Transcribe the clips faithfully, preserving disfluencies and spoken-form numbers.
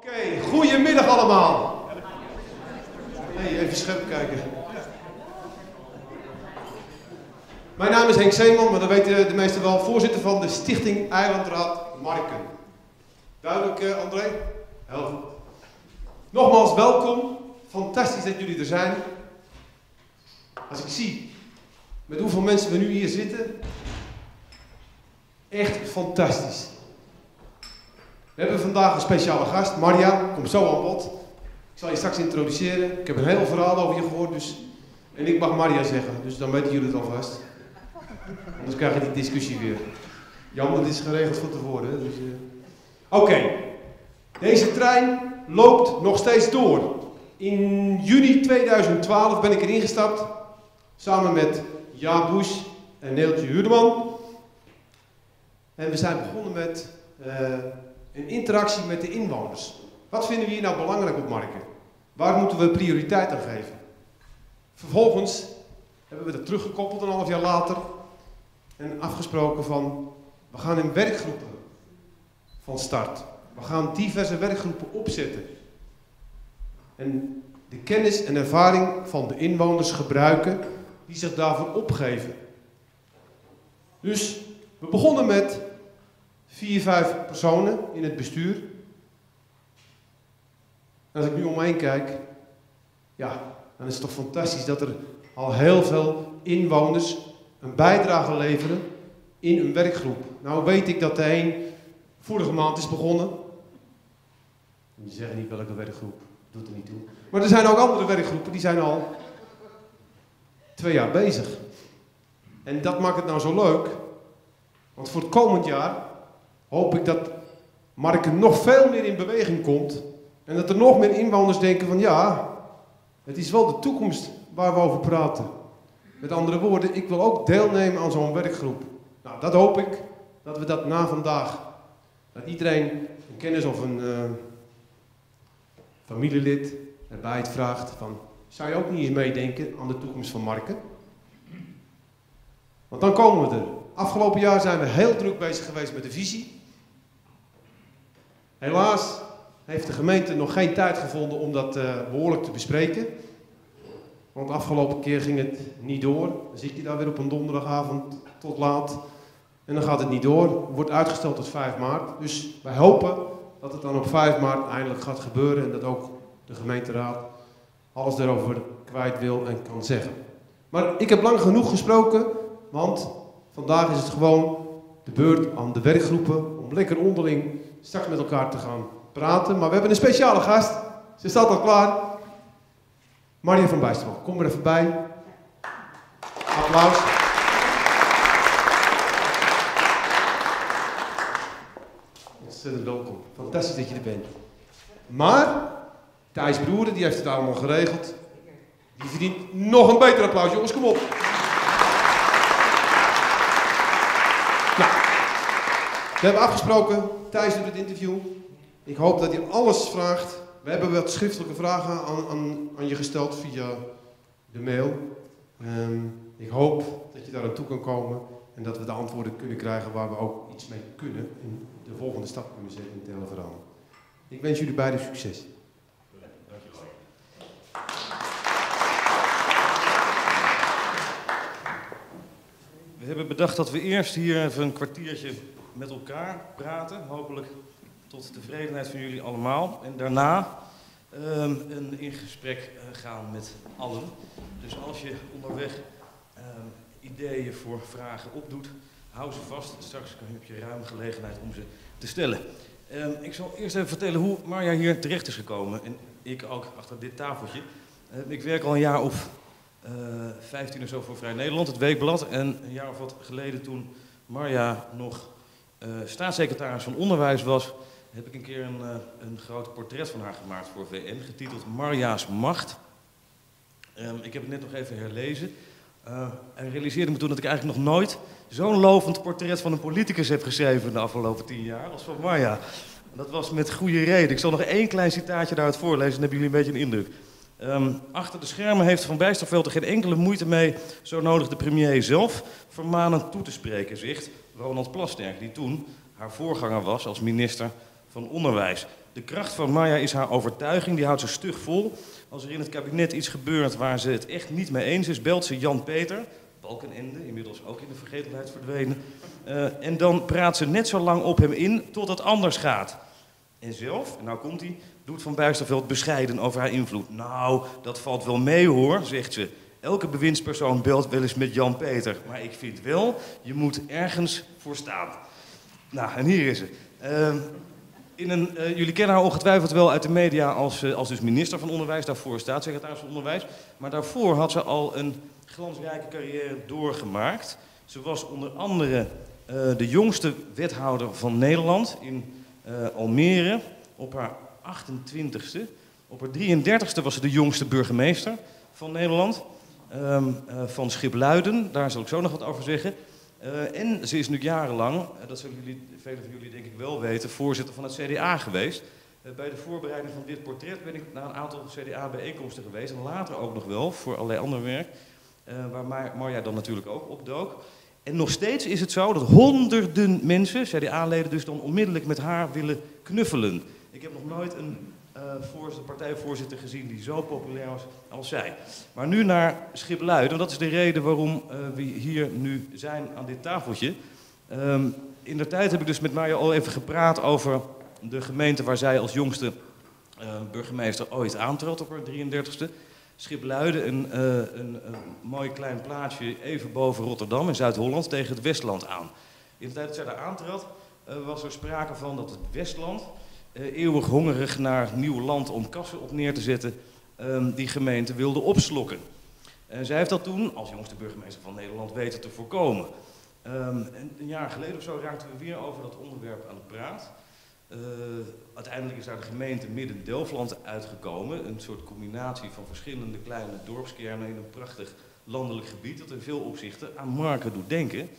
Oké, goedemiddag allemaal. Hey, even scherp kijken. Mijn naam is Henk Zeeman, maar dat weten de meesten wel, voorzitter van de Stichting Eilandraad Marken. Duidelijk, uh, André? Heel goed. Nogmaals welkom. Fantastisch dat jullie er zijn. Als ik zie met hoeveel mensen we nu hier zitten, echt fantastisch. We hebben vandaag een speciale gast, Marja, komt zo aan bod. Ik zal je straks introduceren. Ik heb een heel verhaal over je gehoord, dus... en ik mag Marja zeggen, dus dan weten jullie het alvast. Anders krijg je die discussie weer. Jammer, dit is geregeld van tevoren. Dus, uh... Oké, okay. Deze trein loopt nog steeds door. In juni tweeduizend twaalf ben ik erin gestapt, samen met Jaap Busch en Neeltje Huurdeman. En we zijn begonnen met uh, een interactie met de inwoners. Wat vinden we hier nou belangrijk op Marken? Waar moeten we prioriteit aan geven? Vervolgens hebben we dat teruggekoppeld een half jaar later en afgesproken van, we gaan in werkgroepen van start. We gaan diverse werkgroepen opzetten. En de kennis en ervaring van de inwoners gebruiken die zich daarvoor opgeven. Dus we begonnen met vier, vijf personen in het bestuur. En als ik nu om me heen kijk, ja, dan is het toch fantastisch dat er al heel veel inwoners een bijdrage leveren in een werkgroep. Nou weet ik dat de een vorige maand is begonnen. Je zegt niet welke werkgroep, doet er niet toe. Maar er zijn ook andere werkgroepen die zijn al twee jaar bezig. En dat maakt het nou zo leuk. Want voor het komend jaar hoop ik dat Marken nog veel meer in beweging komt. En dat er nog meer inwoners denken van ja, het is wel de toekomst waar we over praten. Met andere woorden, ik wil ook deelnemen aan zo'n werkgroep. Nou, dat hoop ik, dat we dat na vandaag, dat iedereen een kennis of een uh, familielid erbij het vraagt van, zou je ook niet eens meedenken aan de toekomst van Marken? Want dan komen we er. Afgelopen jaar zijn we heel druk bezig geweest met de visie. Helaas heeft de gemeente nog geen tijd gevonden om dat uh, behoorlijk te bespreken. Want de afgelopen keer ging het niet door. Dan zit je daar weer op een donderdagavond tot laat. En dan gaat het niet door. Wordt uitgesteld tot vijf maart. Dus wij hopen dat het dan op vijf maart eindelijk gaat gebeuren. En dat ook de gemeenteraad alles daarover kwijt wil en kan zeggen. Maar ik heb lang genoeg gesproken. Want vandaag is het gewoon de beurt aan de werkgroepen. Om lekker onderling straks met elkaar te gaan praten. Maar we hebben een speciale gast. Ze staat al klaar. Marja van Bijsterman, kom er even bij. Applaus. Ontzettend welkom. Fantastisch dat je er bent. Maar Thijs Broeren, die heeft het allemaal geregeld. Die verdient nog een beter applaus, jongens. Kom op. Nou, we hebben afgesproken. Thijs doet het interview. Ik hoop dat hij alles vraagt. We hebben wat schriftelijke vragen aan, aan, aan je gesteld via de mail. Um, ik hoop dat je daar aan toe kan komen en dat we de antwoorden kunnen krijgen waar we ook iets mee kunnen en de volgende stap kunnen zetten in het hele verhaal. Ik wens jullie beiden succes. Dankjewel. We hebben bedacht dat we eerst hier even een kwartiertje met elkaar praten, hopelijk tot tevredenheid van jullie allemaal. En daarna um, een in gesprek uh, gaan met allen. Dus als je onderweg um, ideeën voor vragen opdoet, hou ze vast. Straks heb je ruim gelegenheid om ze te stellen. Um, ik zal eerst even vertellen hoe Marja hier terecht is gekomen. En ik ook achter dit tafeltje. Uh, ik werk al een jaar of uh, vijftien of zo voor Vrij Nederland, het Weekblad. En een jaar of wat geleden toen Marja nog uh, staatssecretaris van Onderwijs was, heb ik een keer een, uh, een groot portret van haar gemaakt voor V N, getiteld Marja's Macht. Um, ik heb het net nog even herlezen. Uh, en realiseerde me toen dat ik eigenlijk nog nooit zo'n lovend portret van een politicus heb geschreven de afgelopen tien jaar als van Marja. En dat was met goede reden. Ik zal nog één klein citaatje daaruit voorlezen, dan hebben jullie een beetje een indruk. Um, achter de schermen heeft Van Bijsterveld er geen enkele moeite mee zo nodig de premier zelf vermanend toe te spreken, zegt Ronald Plasterk, die toen haar voorganger was als minister van Onderwijs. De kracht van Marja is haar overtuiging, die houdt ze stug vol. Als er in het kabinet iets gebeurt waar ze het echt niet mee eens is, belt ze Jan Peter, Balkenende, inmiddels ook in de vergetelheid verdwenen. Uh, en dan praat ze net zo lang op hem in tot het anders gaat. En zelf, en nou komt hij, doet Van Bijsterveld bescheiden over haar invloed. Nou, dat valt wel mee hoor, zegt ze. Elke bewindspersoon belt wel eens met Jan Peter. Maar ik vind wel, je moet ergens voor staan. Nou, en hier is ze. Uh, in een, uh, jullie kennen haar ongetwijfeld wel uit de media als, uh, als dus minister van Onderwijs. Daarvoor staatssecretaris van Onderwijs. Maar daarvoor had ze al een glansrijke carrière doorgemaakt. Ze was onder andere uh, de jongste wethouder van Nederland in uh, Almere op haar achtentwintigste. Op haar drieëndertigste was ze de jongste burgemeester van Nederland. Um, uh, van Schipluiden, daar zal ik zo nog wat over zeggen. Uh, en ze is nu jarenlang, uh, dat zullen jullie, velen van jullie denk ik wel weten, voorzitter van het C D A geweest. Uh, bij de voorbereiding van dit portret ben ik naar een aantal C D A-bijeenkomsten geweest. En later ook nog wel, voor allerlei ander werk. Uh, waar Mar Marja dan natuurlijk ook opdook. En nog steeds is het zo dat honderden mensen, C D A-leden dus, dan onmiddellijk met haar willen knuffelen. Ik heb nog nooit een uh, partijvoorzitter gezien die zo populair was als zij. Maar nu naar Schipluiden, dat is de reden waarom uh, we hier nu zijn aan dit tafeltje. Um, in de tijd heb ik dus met Marja al even gepraat over de gemeente waar zij als jongste uh, burgemeester ooit aantrad op haar drieëndertigste. Schipluiden, een, uh, een, een mooi klein plaatsje even boven Rotterdam in Zuid-Holland tegen het Westland aan. In de tijd dat zij daar aantrad uh, was er sprake van dat het Westland, uh, eeuwig hongerig naar nieuw land om kassen op neer te zetten, um, die gemeente wilde opslokken. En zij heeft dat toen, als jongste burgemeester van Nederland, weten te voorkomen. Um, een jaar geleden of zo raakten we weer over dat onderwerp aan het praat. Uh, uiteindelijk is daar de gemeente Midden-Delfland uitgekomen. Een soort combinatie van verschillende kleine dorpskernen in een prachtig landelijk gebied dat in veel opzichten aan Marken doet denken.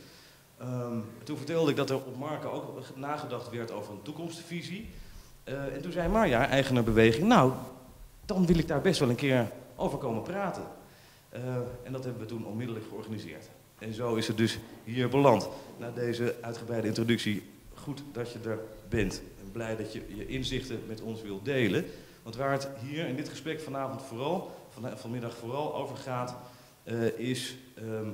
Um, toen vertelde ik dat er op Marken ook nagedacht werd over een toekomstvisie. Uh, en toen zei Marja, eigenaar beweging, nou, dan wil ik daar best wel een keer over komen praten. Uh, en dat hebben we toen onmiddellijk georganiseerd. En zo is het dus hier beland. Na deze uitgebreide introductie, goed dat je er bent. En blij dat je je inzichten met ons wilt delen. Want waar het hier in dit gesprek vanavond vooral, van, vanmiddag vooral over gaat, uh, is um,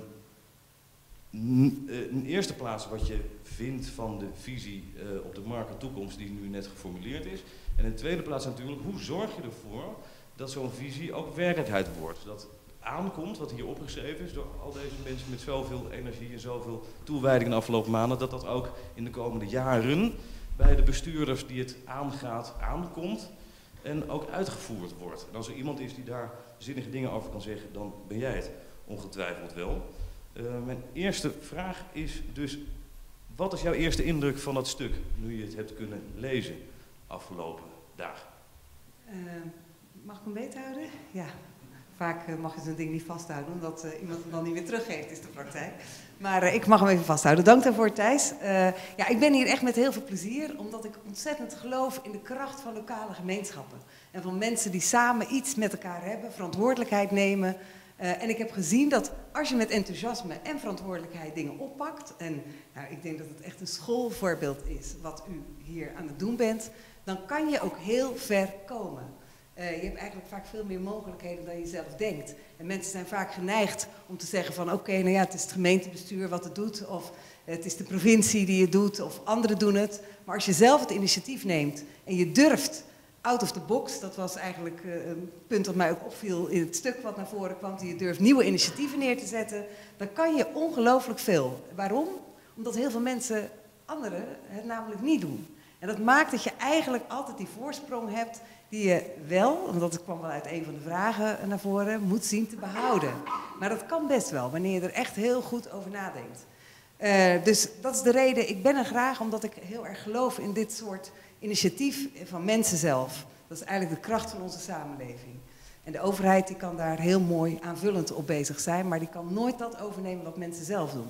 in eerste plaats wat je vindt van de visie uh, op de Marken toekomst die nu net geformuleerd is. En in de tweede plaats natuurlijk, hoe zorg je ervoor dat zo'n visie ook werkelijkheid wordt? Dat aankomt, wat hier opgeschreven is door al deze mensen met zoveel energie en zoveel toewijding de afgelopen maanden, dat dat ook in de komende jaren bij de bestuurders die het aangaat, aankomt en ook uitgevoerd wordt. En als er iemand is die daar zinnige dingen over kan zeggen, dan ben jij het ongetwijfeld wel. Uh, mijn eerste vraag is dus, wat is jouw eerste indruk van dat stuk, nu je het hebt kunnen lezen afgelopen dagen? Uh, mag ik hem beethouden? Ja. Vaak uh, mag je zo'n ding niet vasthouden, omdat uh, iemand hem dan niet meer teruggeeft, is de praktijk. Maar uh, ik mag hem even vasthouden. Dank daarvoor, Thijs. Uh, ja, ik ben hier echt met heel veel plezier, omdat ik ontzettend geloof in de kracht van lokale gemeenschappen. En van mensen die samen iets met elkaar hebben, verantwoordelijkheid nemen. Uh, en ik heb gezien dat als je met enthousiasme en verantwoordelijkheid dingen oppakt, en nou, ik denk dat het echt een schoolvoorbeeld is wat u hier aan het doen bent, dan kan je ook heel ver komen. Uh, je hebt eigenlijk vaak veel meer mogelijkheden dan je zelf denkt. En mensen zijn vaak geneigd om te zeggen van oké, okay, nou ja, het is het gemeentebestuur wat het doet, of het is de provincie die het doet, of anderen doen het. Maar als je zelf het initiatief neemt en je durft out of the box, dat was eigenlijk uh, een punt dat mij ook opviel in het stuk wat naar voren kwam, die je durft nieuwe initiatieven neer te zetten, dan kan je ongelooflijk veel. Waarom? Omdat heel veel mensen, anderen, het namelijk niet doen. En dat maakt dat je eigenlijk altijd die voorsprong hebt die je wel, want dat kwam wel uit een van de vragen naar voren, moet zien te behouden. Maar dat kan best wel, wanneer je er echt heel goed over nadenkt. Uh, dus dat is de reden, ik ben er graag, omdat ik heel erg geloof in dit soort initiatief van mensen zelf. Dat is eigenlijk de kracht van onze samenleving. En de overheid die kan daar heel mooi aanvullend op bezig zijn, maar die kan nooit dat overnemen wat mensen zelf doen.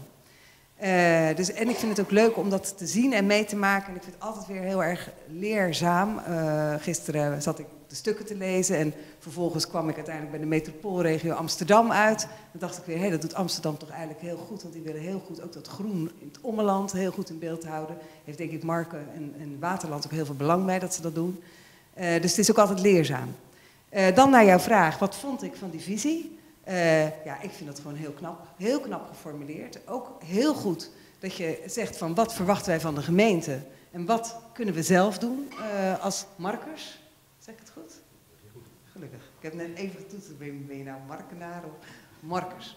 Uh, dus, en ik vind het ook leuk om dat te zien en mee te maken. En ik vind het altijd weer heel erg leerzaam. Uh, gisteren zat ik de stukken te lezen en vervolgens kwam ik uiteindelijk bij de metropoolregio Amsterdam uit. Dan dacht ik weer, hé, dat doet Amsterdam toch eigenlijk heel goed. Want die willen heel goed ook dat groen in het ommeland heel goed in beeld houden. Heeft denk ik Marken en, en Waterland ook heel veel belang bij dat ze dat doen. Uh, dus het is ook altijd leerzaam. Uh, dan naar jouw vraag, wat vond ik van die visie? Uh, ja, ik vind dat gewoon heel knap. Heel knap geformuleerd. Ook heel goed dat je zegt van wat verwachten wij van de gemeente en wat kunnen we zelf doen uh, als markers. Zeg ik het goed? Gelukkig. Ik heb net even getoetst, ben je nou markenaar of markers?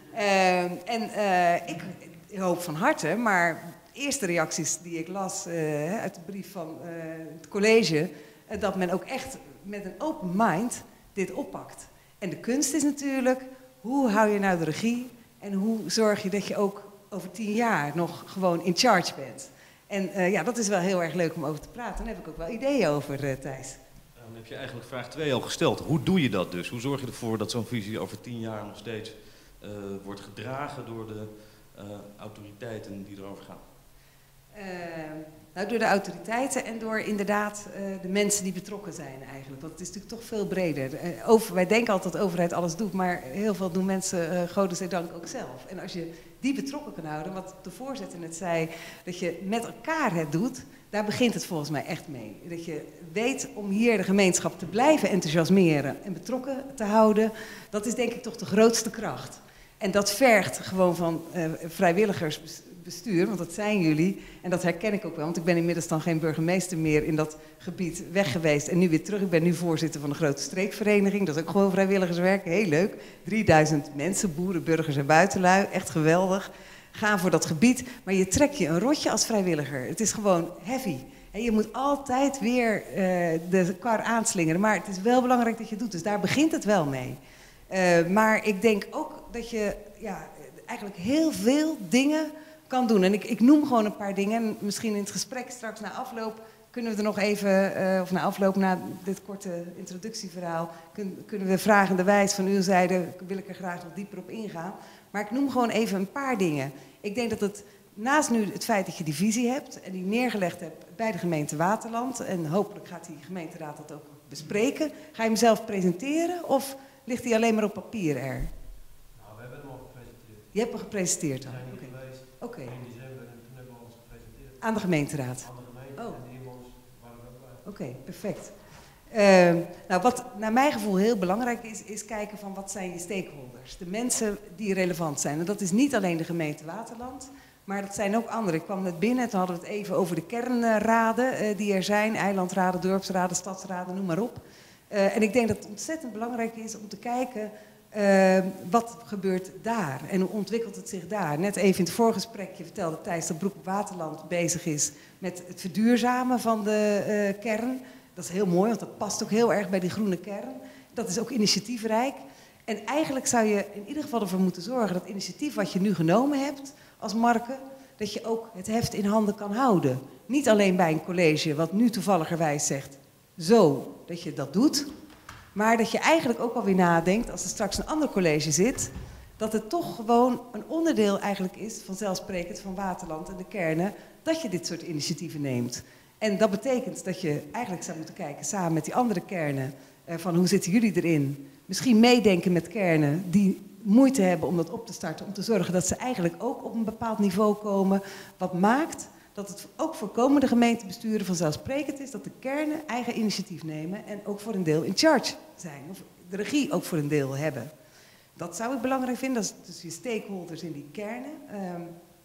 Uh, en uh, ik, ik hoop van harte, maar de eerste reacties die ik las uh, uit de brief van uh, het college, uh, dat men ook echt met een open mind dit oppakt. En de kunst is natuurlijk, hoe hou je nou de regie en hoe zorg je dat je ook over tien jaar nog gewoon in charge bent. En uh, ja, dat is wel heel erg leuk om over te praten. Daar heb ik ook wel ideeën over, uh, Thijs. Dan heb je eigenlijk vraag twee al gesteld. Hoe doe je dat dus? Hoe zorg je ervoor dat zo'n visie over tien jaar nog steeds uh, wordt gedragen door de uh, autoriteiten die erover gaan? Uh, nou, door de autoriteiten en door inderdaad uh, de mensen die betrokken zijn eigenlijk. Want het is natuurlijk toch veel breder. Uh, over, wij denken altijd dat de overheid alles doet, maar heel veel doen mensen, uh, godzijdank, ook zelf. En als je die betrokken kan houden, wat de voorzitter net zei, dat je met elkaar het doet, daar begint het volgens mij echt mee. Dat je weet om hier de gemeenschap te blijven enthousiasmeren en betrokken te houden, dat is denk ik toch de grootste kracht. En dat vergt gewoon van uh, vrijwilligersbestuur, want dat zijn jullie. En dat herken ik ook wel, want ik ben inmiddels dan geen burgemeester meer in dat gebied weg geweest. En nu weer terug. Ik ben nu voorzitter van de grote streekvereniging. Dat is ook gewoon vrijwilligerswerk, heel leuk. drieduizend mensen, boeren, burgers en buitenlui. Echt geweldig. Gaan voor dat gebied. Maar je trekt je een rotje als vrijwilliger. Het is gewoon heavy. En je moet altijd weer uh, de kar aanslingeren. Maar het is wel belangrijk dat je het doet. Dus daar begint het wel mee. Uh, maar ik denk ook dat je ja, eigenlijk heel veel dingen kan doen. En ik, ik noem gewoon een paar dingen. En misschien in het gesprek straks na afloop kunnen we er nog even, uh, of na afloop na dit korte introductieverhaal, kun, kunnen we vragenderwijs van uw zijde, wil ik er graag nog dieper op ingaan. Maar ik noem gewoon even een paar dingen. Ik denk dat het, naast nu het feit dat je die visie hebt en die neergelegd hebt bij de gemeente Waterland, en hopelijk gaat die gemeenteraad dat ook bespreken, ga je hem zelf presenteren of ligt hij alleen maar op papier er? Nou, we hebben hem al gepresenteerd. Je hebt hem gepresenteerd dan? We zijn hier okay. geweest okay. in december en toen hebben we alles gepresenteerd. Aan de gemeenteraad? Aan de gemeente oh. en de inwoners waren we ook bij. Oké, okay, perfect. Uh, nou, wat naar mijn gevoel heel belangrijk is, is kijken van wat zijn je stakeholders. De mensen die relevant zijn. En dat is niet alleen de gemeente Waterland, maar dat zijn ook anderen. Ik kwam net binnen en toen hadden we het even over de kernraden uh, die er zijn. Eilandraden, dorpsraden, stadsraden, noem maar op. Uh, en ik denk dat het ontzettend belangrijk is om te kijken uh, wat gebeurt daar en hoe ontwikkelt het zich daar. Net even in het voorgesprekje vertelde Thijs dat Broek op Waterland bezig is met het verduurzamen van de uh, kern. Dat is heel mooi, want dat past ook heel erg bij die groene kern. Dat is ook initiatiefrijk. En eigenlijk zou je in ieder geval ervoor moeten zorgen dat initiatief wat je nu genomen hebt als Marke, dat je ook het heft in handen kan houden. Niet alleen bij een college wat nu toevalligerwijs zegt, zo, dat je dat doet. Maar dat je eigenlijk ook alweer nadenkt, als er straks een ander college zit, dat het toch gewoon een onderdeel eigenlijk is, vanzelfsprekend van Waterland en de kernen, dat je dit soort initiatieven neemt. En dat betekent dat je eigenlijk zou moeten kijken samen met die andere kernen, eh, van hoe zitten jullie erin? Misschien meedenken met kernen die moeite hebben om dat op te starten, om te zorgen dat ze eigenlijk ook op een bepaald niveau komen, wat maakt dat het ook voor komende gemeentebesturen vanzelfsprekend is dat de kernen eigen initiatief nemen en ook voor een deel in charge zijn. Of de regie ook voor een deel hebben. Dat zou ik belangrijk vinden, dat is dus je stakeholders in die kernen. Um,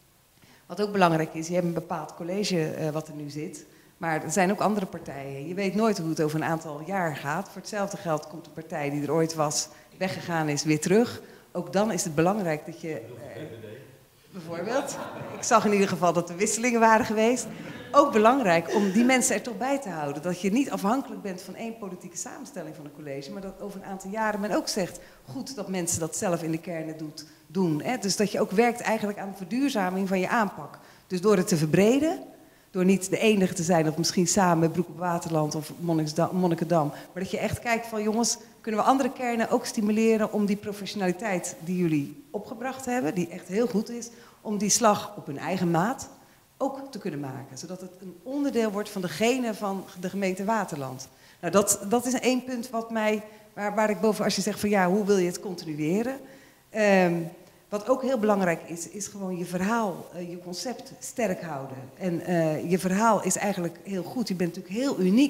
wat ook belangrijk is, je hebt een bepaald college uh, wat er nu zit. Maar er zijn ook andere partijen. Je weet nooit hoe het over een aantal jaar gaat. Voor hetzelfde geld komt de partij die er ooit was, weggegaan is, weer terug. Ook dan is het belangrijk dat je... Uh, bijvoorbeeld. Ik zag in ieder geval dat er wisselingen waren geweest. Ook belangrijk om die mensen er toch bij te houden. Dat je niet afhankelijk bent van één politieke samenstelling van een college. Maar dat over een aantal jaren men ook zegt, goed dat mensen dat zelf in de kernen doet, doen. Hè? Dus dat je ook werkt eigenlijk aan de verduurzaming van je aanpak. Dus door het te verbreden, door niet de enige te zijn, of misschien samen met Broek op Waterland of Monnikendam. Maar dat je echt kijkt van jongens, kunnen we andere kernen ook stimuleren om die professionaliteit die jullie opgebracht hebben, die echt heel goed is, om die slag op hun eigen maat ook te kunnen maken. Zodat het een onderdeel wordt van de genen van de gemeente Waterland. Nou, dat, dat is één punt wat mij, waar, waar ik boven, als je zegt van ja, hoe wil je het continueren? Um, Wat ook heel belangrijk is, is gewoon je verhaal, uh, je concept sterk houden. En uh, je verhaal is eigenlijk heel goed. Je bent natuurlijk heel uniek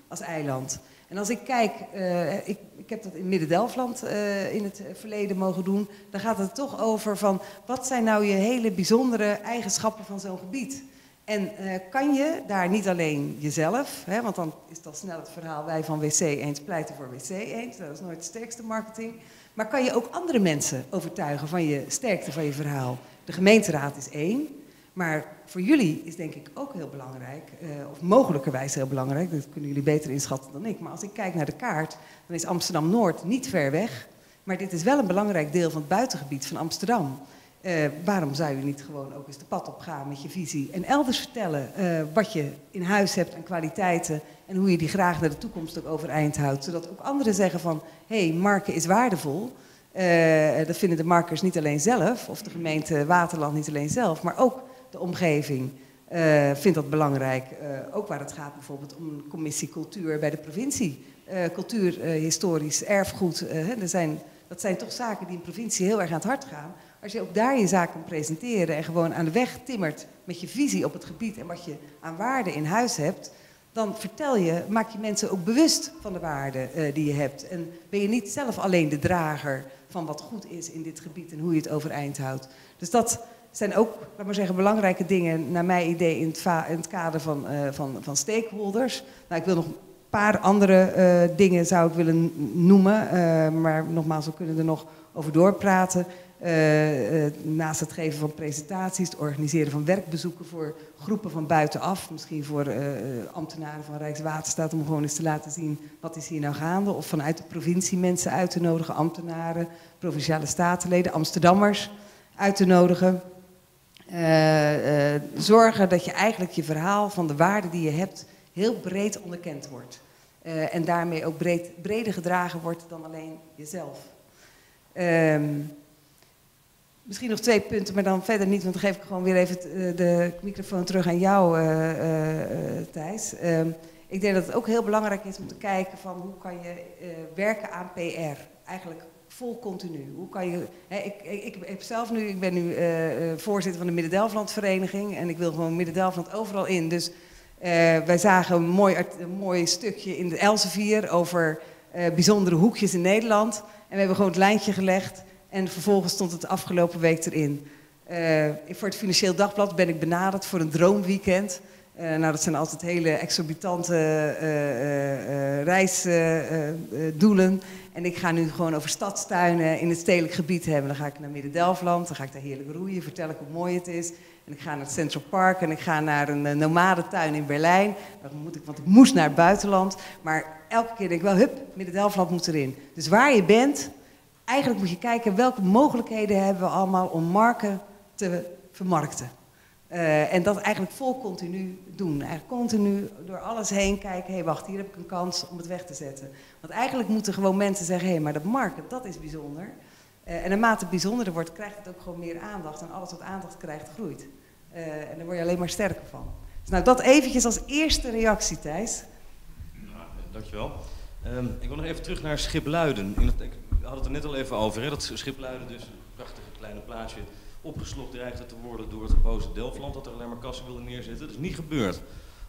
als eiland. En als ik kijk, uh, ik, ik heb dat in Midden-Delfland uh, in het verleden mogen doen, dan gaat het toch over van wat zijn nou je hele bijzondere eigenschappen van zo'n gebied. En uh, kan je daar niet alleen jezelf, hè, want dan is dat snel het verhaal wij van W C Eends pleiten voor W C Eends, dat is nooit de sterkste marketing. Maar kan je ook andere mensen overtuigen van je sterkte van je verhaal? De gemeenteraad is één, maar voor jullie is denk ik ook heel belangrijk, uh, of mogelijkerwijs heel belangrijk, dat kunnen jullie beter inschatten dan ik. Maar als ik kijk naar de kaart, dan is Amsterdam-Noord niet ver weg. Maar dit is wel een belangrijk deel van het buitengebied van Amsterdam. Uh, waarom zou je niet gewoon ook eens de pad op gaan met je visie en elders vertellen uh, wat je in huis hebt aan kwaliteiten en hoe je die graag naar de toekomst ook overeind houdt. Zodat ook anderen zeggen van, hé, hey, marken is waardevol. Uh, dat vinden de markers niet alleen zelf, of de gemeente Waterland niet alleen zelf, maar ook de omgeving uh, vindt dat belangrijk. Uh, ook waar het gaat bijvoorbeeld om een commissie cultuur bij de provincie. Uh, cultuur, uh, historisch erfgoed, uh, er zijn, dat zijn toch zaken die in de provincie heel erg aan het hart gaan. Als je ook daar je zaak kan presenteren en gewoon aan de weg timmert met je visie op het gebied en wat je aan waarden in huis hebt, dan vertel je, maak je mensen ook bewust van de waarden uh, die je hebt. En ben je niet zelf alleen de drager van wat goed is in dit gebied en hoe je het overeind houdt. Dus dat zijn ook, laat maar zeggen, belangrijke dingen naar mijn idee in het, in het kader van, uh, van, van stakeholders. Nou, ik wil nog een paar andere uh, dingen zou ik willen noemen, uh, maar nogmaals, we kunnen er nog over doorpraten. Uh, uh, naast het geven van presentaties, het organiseren van werkbezoeken voor groepen van buitenaf, misschien voor uh, ambtenaren van Rijkswaterstaat om gewoon eens te laten zien wat is hier nou gaande, of vanuit de provincie mensen uit te nodigen, ambtenaren, provinciale statenleden, Amsterdammers uit te nodigen. Uh, uh, zorgen dat je eigenlijk je verhaal van de waarden die je hebt heel breed onderkend wordt. Uh, en daarmee ook breed, breder gedragen wordt dan alleen jezelf. Um, Misschien nog twee punten, maar dan verder niet, want dan geef ik gewoon weer even de microfoon terug aan jou, uh, uh, Thijs. Uh, ik denk dat het ook heel belangrijk is om te kijken van hoe kan je uh, werken aan P R. Eigenlijk vol continu. Hoe kan je, hè, ik, ik, ik heb zelf nu, ik ben nu uh, voorzitter van de Midden-Delfland Vereniging en ik wil gewoon Midden-Delfland overal in. Dus uh, wij zagen een mooi, een mooi stukje in de Elsevier over uh, bijzondere hoekjes in Nederland. En we hebben gewoon het lijntje gelegd. En vervolgens stond het de afgelopen week erin. Uh, voor het Financieel Dagblad ben ik benaderd voor een droomweekend. Uh, nou, dat zijn altijd hele exorbitante uh, uh, uh, reisdoelen. Uh, uh, en ik ga nu gewoon over stadstuinen in het stedelijk gebied hebben. Dan ga ik naar Midden-Delfland, dan ga ik daar heerlijk roeien, vertel ik hoe mooi het is. En ik ga naar het Central Park en ik ga naar een uh, nomadentuin in Berlijn. Dan moet ik, want ik moest naar het buitenland. Maar elke keer denk ik wel, hup, Midden-Delfland moet erin. Dus waar je bent, eigenlijk moet je kijken welke mogelijkheden hebben we allemaal om marken te vermarkten. Uh, en dat eigenlijk vol continu doen. Eigenlijk continu door alles heen kijken, hé hey, wacht, hier heb ik een kans om het weg te zetten. Want eigenlijk moeten gewoon mensen zeggen, hé, hey, maar dat marken, dat is bijzonder. Uh, en naarmate het bijzonderder wordt, krijgt het ook gewoon meer aandacht. En alles wat aandacht krijgt, groeit. Uh, en daar word je alleen maar sterker van. Dus nou, dat eventjes als eerste reactie, Thijs. Ja, dankjewel. Um, ik wil nog even terug naar Schipluiden. In het, ik, we hadden het er net al even over, hè, dat Schipluiden dus een prachtige kleine plaatsje opgeslokt dreigde te worden door het boze Delfland, dat er alleen maar kassen wilde neerzetten. Dat is niet gebeurd.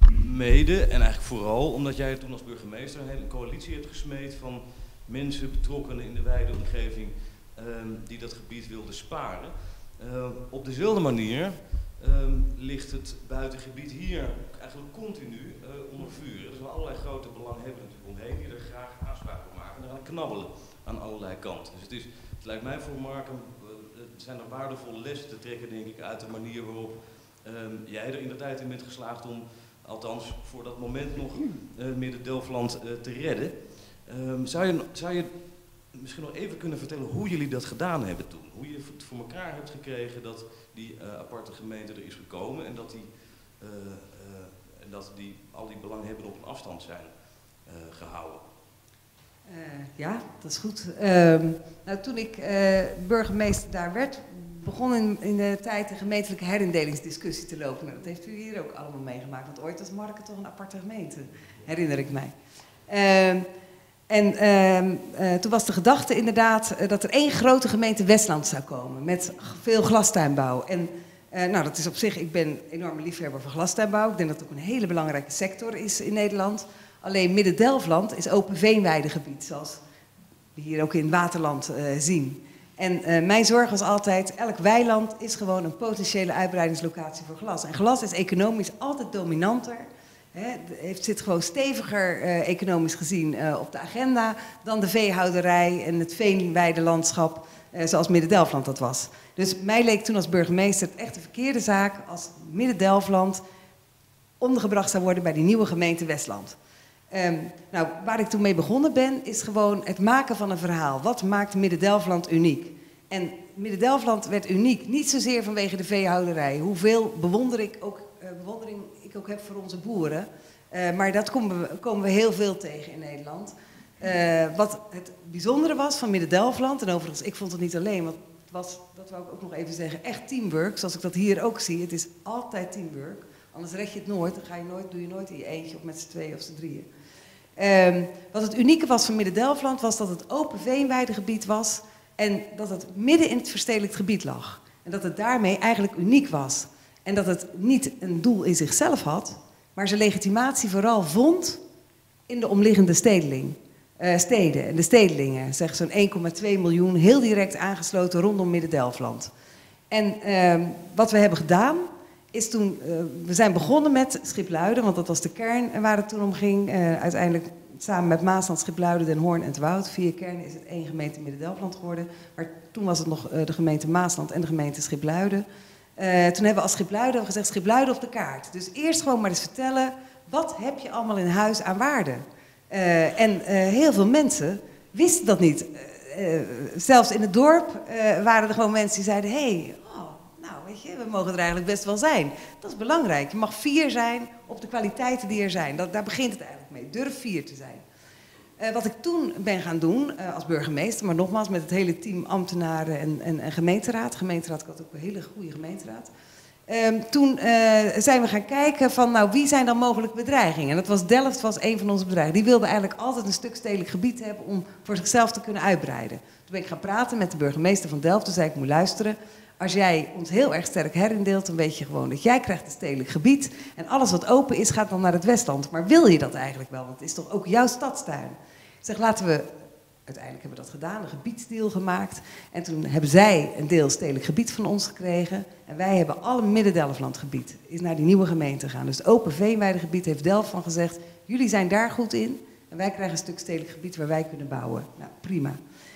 Mede, en eigenlijk vooral, omdat jij toen als burgemeester een hele coalitie hebt gesmeed van mensen, betrokkenen in de wijde omgeving, um, die dat gebied wilden sparen. Uh, op dezelfde manier um, ligt het buitengebied hier eigenlijk continu uh, onder vuur. Er zijn allerlei grote belanghebbenden omheen die er graag aanspraak op maken en eraan knabbelen aan allerlei kanten. Dus het, is, het lijkt mij voor Mark een zijn er waardevolle lessen te trekken, denk ik, uit de manier waarop um, jij er in de tijd in bent geslaagd om, althans voor dat moment nog, uh, Midden-Delfland uh, te redden. Um, zou, je, zou je misschien nog even kunnen vertellen hoe jullie dat gedaan hebben toen? Hoe je het voor elkaar hebt gekregen dat die uh, aparte gemeente er is gekomen en dat, die, uh, uh, en dat die, al die belanghebbenden op een afstand zijn uh, gehouden? Uh, ja, dat is goed. Uh, nou, toen ik uh, burgemeester daar werd, begon in, in de tijd de gemeentelijke herindelingsdiscussie te lopen. Nou, dat heeft u hier ook allemaal meegemaakt, want ooit was Marken toch een aparte gemeente, herinner ik mij. Uh, en uh, uh, toen was de gedachte inderdaad uh, dat er één grote gemeente Westland zou komen, met veel glastuinbouw. En uh, nou, dat is op zich, ik ben een enorme liefhebber van glastuinbouw. Ik denk dat het ook een hele belangrijke sector is in Nederland. Alleen Midden-Delfland is open veenweidegebied, zoals we hier ook in het Waterland uh, zien. En uh, mijn zorg was altijd, elk weiland is gewoon een potentiële uitbreidingslocatie voor glas. En glas is economisch altijd dominanter. Het zit gewoon steviger uh, economisch gezien uh, op de agenda dan de veehouderij en het veenweidelandschap uh, zoals Midden-Delfland dat was. Dus mij leek toen als burgemeester het echt de verkeerde zaak als Midden-Delfland ondergebracht zou worden bij die nieuwe gemeente Westland. Um, nou, waar ik toen mee begonnen ben, is gewoon het maken van een verhaal. Wat maakt Midden-Delfland uniek? En Midden-Delfland werd uniek, niet zozeer vanwege de veehouderij. Hoeveel bewonder ik ook, uh, bewondering ik ook heb voor onze boeren. Uh, maar dat komen we, komen we heel veel tegen in Nederland. Uh, wat het bijzondere was van Midden-Delfland, en overigens, ik vond het niet alleen, want het was, dat wou ik ook nog even zeggen, echt teamwork, zoals ik dat hier ook zie. Het is altijd teamwork, anders red je het nooit, dan ga je nooit, doe je nooit in je eentje of met z'n tweeën of z'n drieën. Um, wat het unieke was van Midden-Delfland was dat het open veenweidegebied was en dat het midden in het verstedelijkt gebied lag. En dat het daarmee eigenlijk uniek was. En dat het niet een doel in zichzelf had, maar zijn legitimatie vooral vond in de omliggende stedeling, uh, steden en de stedelingen. Zeg zo'n één komma twee miljoen, heel direct aangesloten rondom Midden-Delfland. En uh, wat we hebben gedaan, is toen, uh, we zijn begonnen met Schipluiden, want dat was de kern waar het toen om ging. Uh, uiteindelijk samen met Maasland, Schipluiden, Den Hoorn en 't Woud. Vier kernen is het één gemeente Midden-Delfland geworden. Maar toen was het nog uh, de gemeente Maasland en de gemeente Schipluiden. Uh, toen hebben we als Schipluiden gezegd, Schipluiden op de kaart. Dus eerst gewoon maar eens vertellen, wat heb je allemaal in huis aan waarde? Uh, en uh, heel veel mensen wisten dat niet. Uh, uh, zelfs in het dorp uh, waren er gewoon mensen die zeiden, hé, hey, oh, nou weet je, we mogen er eigenlijk best wel zijn. Dat is belangrijk. Je mag fier zijn op de kwaliteiten die er zijn. Dat, daar begint het eigenlijk mee. Durf fier te zijn. Uh, wat ik toen ben gaan doen uh, als burgemeester, maar nogmaals met het hele team ambtenaren en, en, en gemeenteraad. Gemeenteraad, ik had ook een hele goede gemeenteraad. Uh, toen uh, zijn we gaan kijken van, nou, wie zijn dan mogelijke bedreigingen? En dat was Delft, was een van onze bedreigingen. Die wilde eigenlijk altijd een stuk stedelijk gebied hebben om voor zichzelf te kunnen uitbreiden. Toen ben ik gaan praten met de burgemeester van Delft. Toen zei ik, moet luisteren, als jij ons heel erg sterk herindeelt, dan weet je gewoon dat jij krijgt een stedelijk gebied. En alles wat open is, gaat dan naar het Westland. Maar wil je dat eigenlijk wel? Want het is toch ook jouw stadstuin? Ik zeg, laten we, uiteindelijk hebben we dat gedaan, een gebiedsdeal gemaakt. En toen hebben zij een deel stedelijk gebied van ons gekregen. En wij hebben alle Midden-Delfland gebied, is naar die nieuwe gemeente gegaan. Dus het open veenweidegebied heeft Delft van gezegd, jullie zijn daar goed in. En wij krijgen een stuk stedelijk gebied waar wij kunnen bouwen. Nou, prima.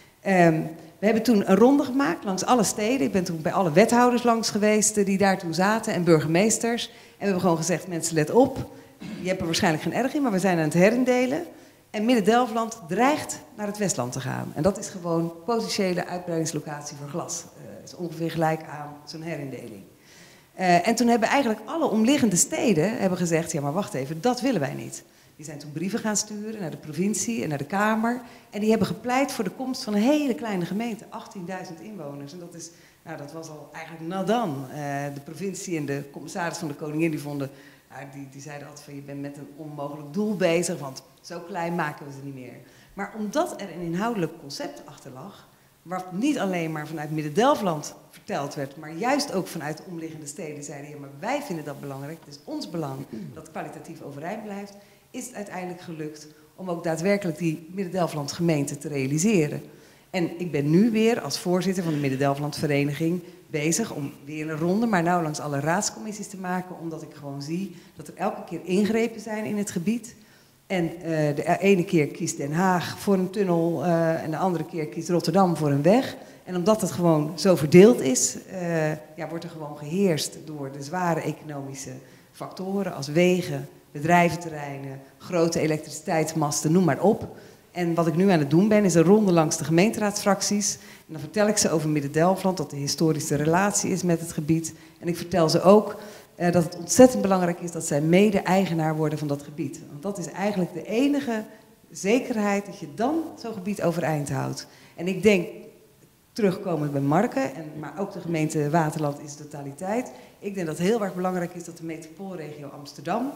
Um, we hebben toen een ronde gemaakt langs alle steden. Ik ben toen bij alle wethouders langs geweest die daar toen zaten en burgemeesters. En we hebben gewoon gezegd, mensen let op. Je hebt er waarschijnlijk geen erg in, maar we zijn aan het herindelen. En Midden-Delfland dreigt naar het Westland te gaan. En dat is gewoon potentiële uitbreidingslocatie voor glas. Uh, dat is ongeveer gelijk aan zo'n herindeling. Uh, en toen hebben eigenlijk alle omliggende steden hebben gezegd, ja maar wacht even, dat willen wij niet. Die zijn toen brieven gaan sturen naar de provincie en naar de Kamer. En die hebben gepleit voor de komst van een hele kleine gemeente, achttienduizend inwoners. En dat is, nou dat was al eigenlijk nadan. Uh, de provincie en de commissaris van de koningin die vonden, nou, die, die zeiden altijd van je bent met een onmogelijk doel bezig, want zo klein maken we ze niet meer. Maar omdat er een inhoudelijk concept achter lag, wat niet alleen maar vanuit Midden-Delfland verteld werd, maar juist ook vanuit de omliggende steden zeiden, ja maar wij vinden dat belangrijk, het is ons belang dat het kwalitatief overeind blijft, is het uiteindelijk gelukt om ook daadwerkelijk die Midden-Delfland gemeente te realiseren. En ik ben nu weer als voorzitter van de Midden-Delfland Vereniging bezig om weer een ronde, maar nou langs alle raadscommissies te maken, omdat ik gewoon zie dat er elke keer ingrepen zijn in het gebied. En uh, de ene keer kiest Den Haag voor een tunnel uh, en de andere keer kiest Rotterdam voor een weg. En omdat het gewoon zo verdeeld is, uh, ja, wordt er gewoon geheerst door de zware economische factoren als wegen, bedrijventerreinen, grote elektriciteitsmasten, noem maar op. En wat ik nu aan het doen ben, is een ronde langs de gemeenteraadsfracties. En dan vertel ik ze over Midden-Delfland, dat de historische relatie is met het gebied. En ik vertel ze ook uh, dat het ontzettend belangrijk is dat zij mede-eigenaar worden van dat gebied. Want dat is eigenlijk de enige zekerheid dat je dan zo'n gebied overeind houdt. En ik denk, terugkomend bij Marken, en, maar ook de gemeente Waterland in zijn totaliteit. Ik denk dat het heel erg belangrijk is dat de metropoolregio Amsterdam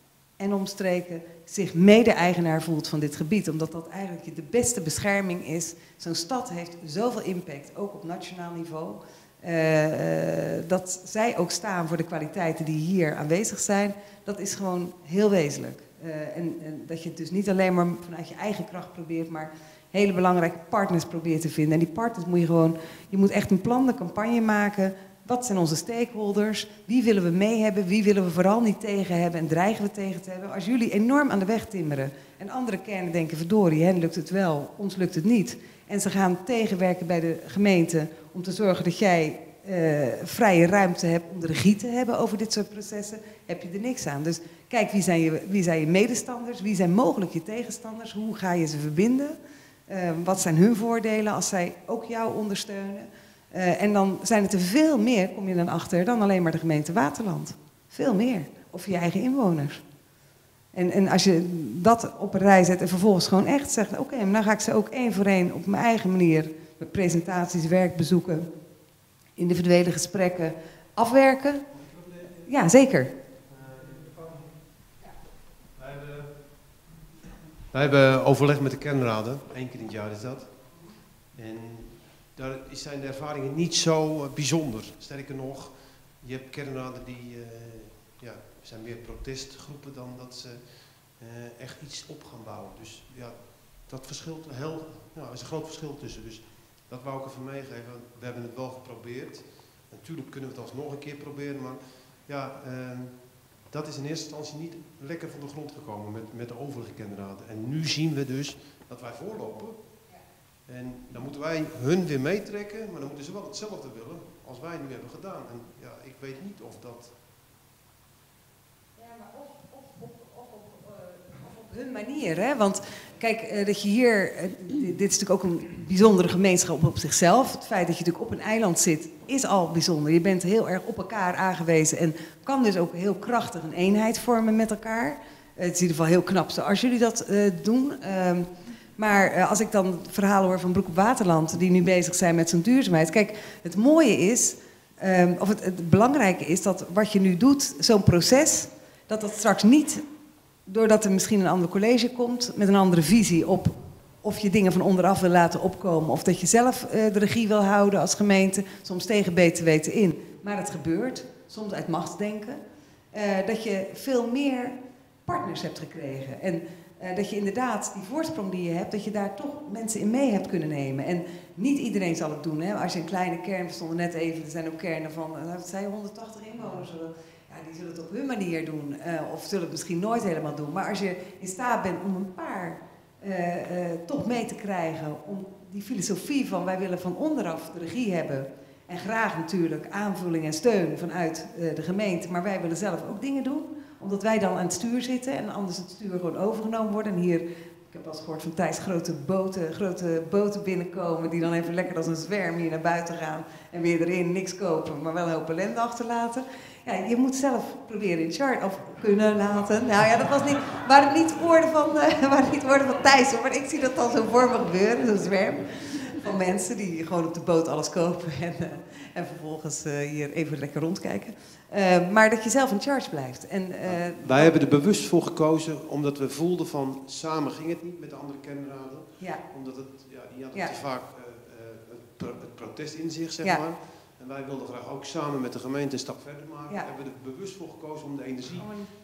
en omstreken zich mede-eigenaar voelt van dit gebied. Omdat dat eigenlijk de beste bescherming is. Zo'n stad heeft zoveel impact, ook op nationaal niveau. Uh, uh, dat zij ook staan voor de kwaliteiten die hier aanwezig zijn, dat is gewoon heel wezenlijk. Uh, en, en dat je het dus niet alleen maar vanuit je eigen kracht probeert, maar hele belangrijke partners probeert te vinden. En die partners moet je gewoon, je moet echt een plan, een campagne maken. Wat zijn onze stakeholders? Wie willen we mee hebben? Wie willen we vooral niet tegen hebben en dreigen we tegen te hebben? Als jullie enorm aan de weg timmeren en andere kernen denken, verdorie, hen lukt het wel, ons lukt het niet. En ze gaan tegenwerken bij de gemeente om te zorgen dat jij uh, vrije ruimte hebt om de regie te hebben over dit soort processen, heb je er niks aan. Dus kijk, wie zijn je, wie zijn je medestanders? Wie zijn mogelijk je tegenstanders? Hoe ga je ze verbinden? Uh, wat zijn hun voordelen als zij ook jou ondersteunen? Uh, en dan zijn het er veel meer, kom je dan achter, dan alleen maar de gemeente Waterland. Veel meer. Of je eigen inwoners. En, en als je dat op een rij zet en vervolgens gewoon echt zegt, oké, okay, maar dan ga ik ze ook één voor één op mijn eigen manier, met presentaties, werkbezoeken, individuele gesprekken, afwerken. Ja, zeker. Wij hebben overleg met de kernraden, één keer in het jaar is dat. En daar zijn de ervaringen niet zo bijzonder. Sterker nog, je hebt kernraden die uh, ja, zijn meer protestgroepen dan dat ze uh, echt iets op gaan bouwen. Dus ja, dat verschilt heel, ja, er is een groot verschil tussen. Dus dat wou ik even meegeven. We hebben het wel geprobeerd. Natuurlijk kunnen we het alsnog een keer proberen, maar ja, uh, dat is in eerste instantie niet lekker van de grond gekomen met, met de overige kernraden. En nu zien we dus dat wij voorlopen. En dan moeten wij hun weer meetrekken, maar dan moeten ze wel hetzelfde willen als wij nu hebben gedaan. En ja, ik weet niet of dat... Ja, maar of, of, of, of, of, uh, of op hun manier, hè? Want kijk, uh, dat je hier... Uh, dit, dit is natuurlijk ook een bijzondere gemeenschap op zichzelf. Het feit dat je natuurlijk op een eiland zit, is al bijzonder. Je bent heel erg op elkaar aangewezen en kan dus ook heel krachtig een eenheid vormen met elkaar. Uh, het is in ieder geval heel knap zoals jullie dat uh, doen. Uh, Maar uh, als ik dan verhalen hoor van Broek op Waterland, die nu bezig zijn met zo'n duurzaamheid. Kijk, het mooie is, um, of het, het belangrijke is dat wat je nu doet, zo'n proces, dat dat straks niet, doordat er misschien een ander college komt met een andere visie op of je dingen van onderaf wil laten opkomen, of dat je zelf uh, de regie wil houden als gemeente, soms tegen beter weten in. Maar het gebeurt, soms uit machtsdenken, uh, dat je veel meer partners hebt gekregen. En Uh, dat je inderdaad die voorsprong die je hebt, dat je daar toch mensen in mee hebt kunnen nemen. En niet iedereen zal het doen. Hè? Als je een kleine kern, we stonden net even, er zijn ook kernen van, uh, wat zei je, honderdtachtig inwoners. Zullen, ja, die zullen het op hun manier doen. Uh, of zullen het misschien nooit helemaal doen. Maar als je in staat bent om een paar uh, uh, toch mee te krijgen, om die filosofie van wij willen van onderaf de regie hebben. En graag natuurlijk aanvulling en steun vanuit uh, de gemeente. Maar wij willen zelf ook dingen doen. Omdat wij dan aan het stuur zitten en anders het stuur gewoon overgenomen wordt. En hier, ik heb wel eens gehoord van Thijs, grote boten, grote boten binnenkomen die dan even lekker als een zwerm hier naar buiten gaan. En weer erin, niks kopen, maar wel een hoop ellende achterlaten. Ja, je moet zelf proberen in charge, of kunnen laten. Nou ja, dat was niet, waren niet woorden van, uh, waren niet woorden van Thijs, maar ik zie dat dan zo voor me gebeuren, zo'n zwerm. Van mensen die gewoon op de boot alles kopen en, uh, en vervolgens uh, hier even lekker rondkijken. Uh, maar dat je zelf in charge blijft. En, uh, Wij hebben er bewust voor gekozen, omdat we voelden van samen ging het niet met de andere kernraden. Ja. Omdat het, ja, die hadden Ja. te vaak uh, uh, het, pro het protest in zich, zeg Ja. maar. En wij wilden graag ook samen met de gemeente een stap verder maken. Ja. We hebben er bewust voor gekozen om de energie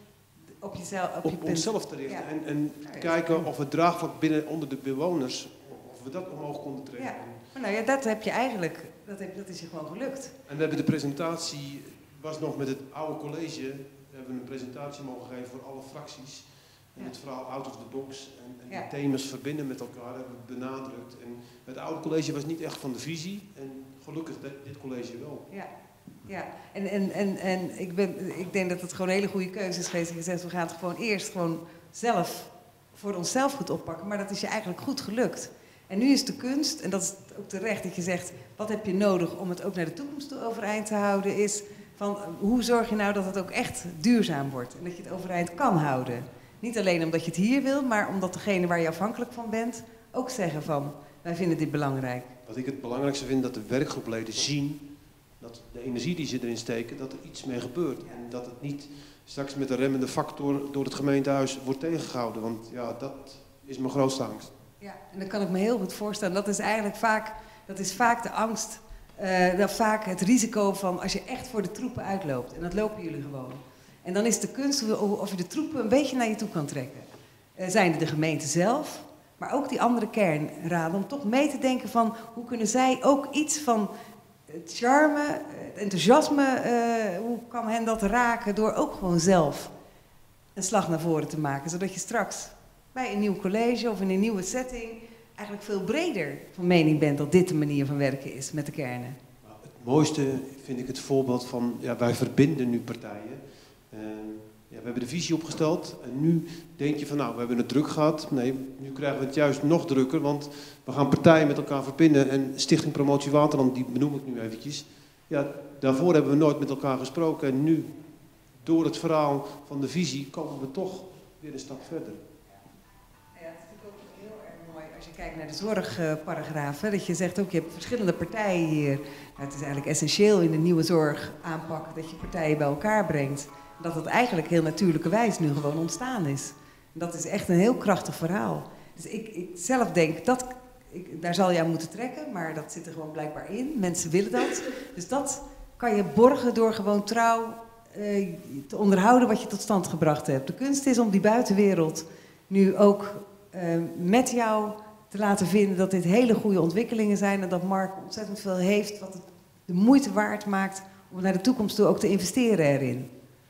op, jezelf, op, op je punt. onszelf te richten. Ja. En, en Ja, te ja. kijken of het draagvlak binnen onder de bewoners, of we dat omhoog konden trekken. Ja. Maar nou ja, dat heb je eigenlijk, dat, heb, dat is je gewoon gelukt. En we hebben de presentatie, was nog met het oude college, we hebben een presentatie mogen geven voor alle fracties. En Ja. het verhaal out of the box en, en Ja. de thema's verbinden met elkaar hebben we benadrukt. En het oude college was niet echt van de visie en gelukkig dit, dit college wel. Ja, ja. En, en, en, en ik, ben, ik denk dat het gewoon een hele goede keuze is geweest. Je zegt, we gaan het gewoon eerst gewoon zelf voor onszelf goed oppakken. Maar dat is je eigenlijk goed gelukt. En nu is de kunst, en dat is ook terecht dat je zegt, wat heb je nodig om het ook naar de toekomst toe overeind te houden, is van hoe zorg je nou dat het ook echt duurzaam wordt en dat je het overeind kan houden. Niet alleen omdat je het hier wil, maar omdat degene waar je afhankelijk van bent ook zeggen van, wij vinden dit belangrijk. Wat ik het belangrijkste vind, dat de werkgroepleden zien dat de energie die ze erin steken, dat er iets mee gebeurt. Ja. En dat het niet straks met een remmende factor door het gemeentehuis wordt tegengehouden. Want ja, dat is mijn grootste angst. Ja, en dat kan ik me heel goed voorstellen. Dat is eigenlijk vaak, dat is vaak de angst, uh, dat vaak het risico van als je echt voor de troepen uitloopt. En dat lopen jullie gewoon. En dan is de kunst of je de troepen een beetje naar je toe kan trekken. Uh, zijn er de gemeente zelf, maar ook die andere kernraden, om toch mee te denken van hoe kunnen zij ook iets van het charme, het enthousiasme, uh, hoe kan hen dat raken door ook gewoon zelf een slag naar voren te maken. Zodat je straks bij een nieuw college of in een nieuwe setting eigenlijk veel breder van mening bent dat dit de manier van werken is met de kernen. Het mooiste vind ik het voorbeeld van, ja, wij verbinden nu partijen. Uh, ja, we hebben de visie opgesteld en nu denk je van, nou, we hebben het druk gehad. Nee, nu krijgen we het juist nog drukker, want we gaan partijen met elkaar verbinden. En Stichting Promotie Waterland, die benoem ik nu eventjes. Ja, daarvoor hebben we nooit met elkaar gesproken en nu, door het verhaal van de visie, komen we toch weer een stap verder. Ja, het is natuurlijk ook heel erg mooi als je kijkt naar de zorgparagraaf. Dat je zegt ook, je hebt verschillende partijen hier. Nou, het is eigenlijk essentieel in de nieuwe zorgaanpak dat je partijen bij elkaar brengt. Dat het eigenlijk heel natuurlijkerwijs nu gewoon ontstaan is. Dat is echt een heel krachtig verhaal. Dus ik, ik zelf denk, dat, ik, daar zal je aan moeten trekken, maar dat zit er gewoon blijkbaar in. Mensen willen dat. Dus dat kan je borgen door gewoon trouw uh, te onderhouden wat je tot stand gebracht hebt. De kunst is om die buitenwereld nu ook uh, met jou te laten vinden dat dit hele goede ontwikkelingen zijn en dat Mark ontzettend veel heeft wat het de moeite waard maakt om naar de toekomst toe ook te investeren erin.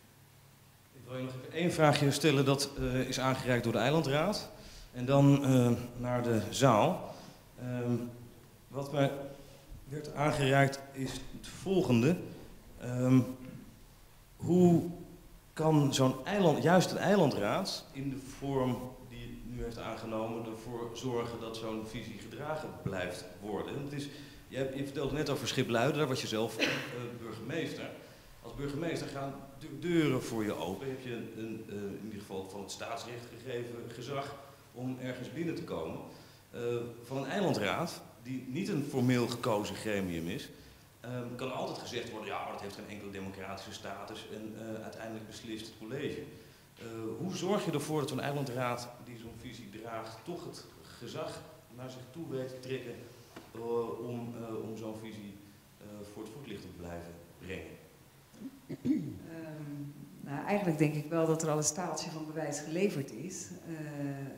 Ik wil je nog even één vraagje stellen, dat uh, is aangereikt door de Eilandraad. En dan uh, naar de zaal. Uh, wat mij werd aangereikt is het volgende. Um, hoe kan zo'n eiland, juist een eilandraad, in de vorm die het nu heeft aangenomen, ervoor zorgen dat zo'n visie gedragen blijft worden? Het is, je, je vertelde net over Schipluiden, daar was je zelf uh, burgemeester. Als burgemeester gaan de deuren voor je open. Heb je een, een, uh, in ieder geval van het staatsrecht gegeven gezag om ergens binnen te komen. Uh, van een eilandraad, die niet een formeel gekozen gremium is, um, kan altijd gezegd worden, ja, maar dat heeft geen enkele democratische status en uh, uiteindelijk beslist het college. Uh, hoe zorg je ervoor dat zo'n eilandraad die zo'n visie draagt, toch het gezag naar zich toe weet te trekken uh, om, uh, om zo'n visie uh, voor het voetlicht te blijven brengen? Um, nou, eigenlijk denk ik wel dat er al een staaltje van bewijs geleverd is. Uh, uh,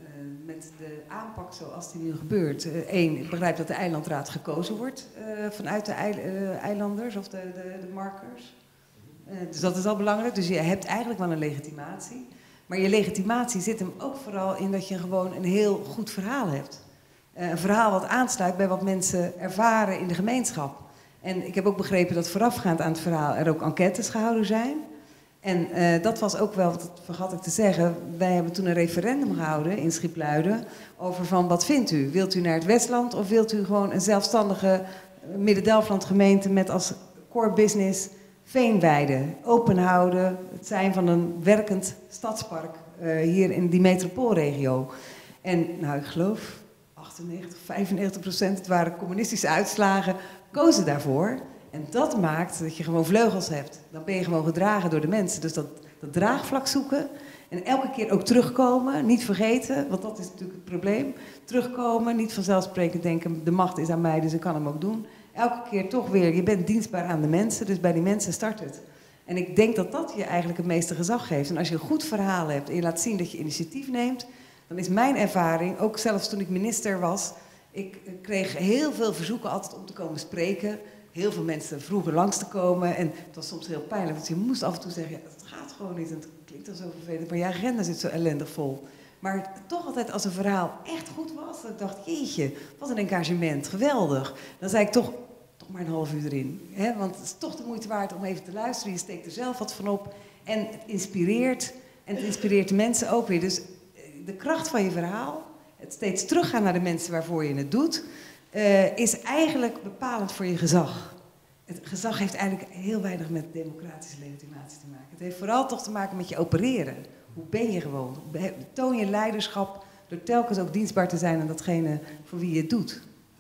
met de aanpak zoals die nu gebeurt. Eén, uh, ik begrijp dat de eilandraad gekozen wordt uh, vanuit de eil uh, eilanders of de, de, de markers. Uh, dus dat is al belangrijk. Dus je hebt eigenlijk wel een legitimatie. Maar je legitimatie zit hem ook vooral in dat je gewoon een heel goed verhaal hebt. Uh, een verhaal wat aansluit bij wat mensen ervaren in de gemeenschap. En ik heb ook begrepen dat voorafgaand aan het verhaal er ook enquêtes gehouden zijn. En uh, dat was ook wel, dat vergat ik te zeggen, wij hebben toen een referendum gehouden in Schipluiden over van wat vindt u? Wilt u naar het Westland of wilt u gewoon een zelfstandige Midden-Delfland gemeente met als core business veenweide open houden? Het zijn van een werkend stadspark uh, hier in die metropoolregio. En nou, ik geloof achtennegentig, vijfennegentig procent, het waren communistische uitslagen, kozen daarvoor. En dat maakt dat je gewoon vleugels hebt. Dan ben je gewoon gedragen door de mensen. Dus dat, dat draagvlak zoeken en elke keer ook terugkomen, niet vergeten, want dat is natuurlijk het probleem. Terugkomen, niet vanzelfsprekend denken, de macht is aan mij, dus ik kan hem ook doen. Elke keer toch weer, je bent dienstbaar aan de mensen, dus bij die mensen start het. En ik denk dat dat je eigenlijk het meeste gezag geeft. En als je een goed verhaal hebt en je laat zien dat je initiatief neemt, dan is mijn ervaring, ook zelfs toen ik minister was, ik kreeg heel veel verzoeken altijd om te komen spreken. Heel veel mensen vroegen langs te komen en het was soms heel pijnlijk, want je moest af en toe zeggen, ja, het gaat gewoon niet en het klinkt al zo vervelend, maar je agenda zit zo ellendig vol. Maar toch altijd als een verhaal echt goed was, dat ik dacht, jeetje, wat een engagement, geweldig. Dan zei ik toch, toch maar een half uur erin. Hè? Want het is toch de moeite waard om even te luisteren, je steekt er zelf wat van op en het inspireert en het inspireert de mensen ook weer. Dus de kracht van je verhaal, het steeds teruggaan naar de mensen waarvoor je het doet, Uh, is eigenlijk bepalend voor je gezag. Het gezag heeft eigenlijk heel weinig met democratische legitimatie te maken. Het heeft vooral toch te maken met je opereren. Hoe ben je gewoon? Toon je leiderschap door telkens ook dienstbaar te zijn aan datgene voor wie je het doet.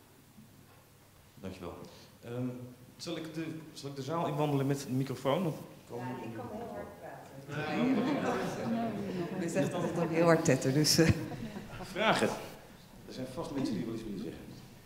Dankjewel. Um, zal, ik de, zal ik de zaal inwandelen met een microfoon? Of ja, ik kan heel hard praten. Je zegt altijd ook heel hard tetten, dus... Uh. Vragen? Er zijn vast mensen die wel iets willen zeggen.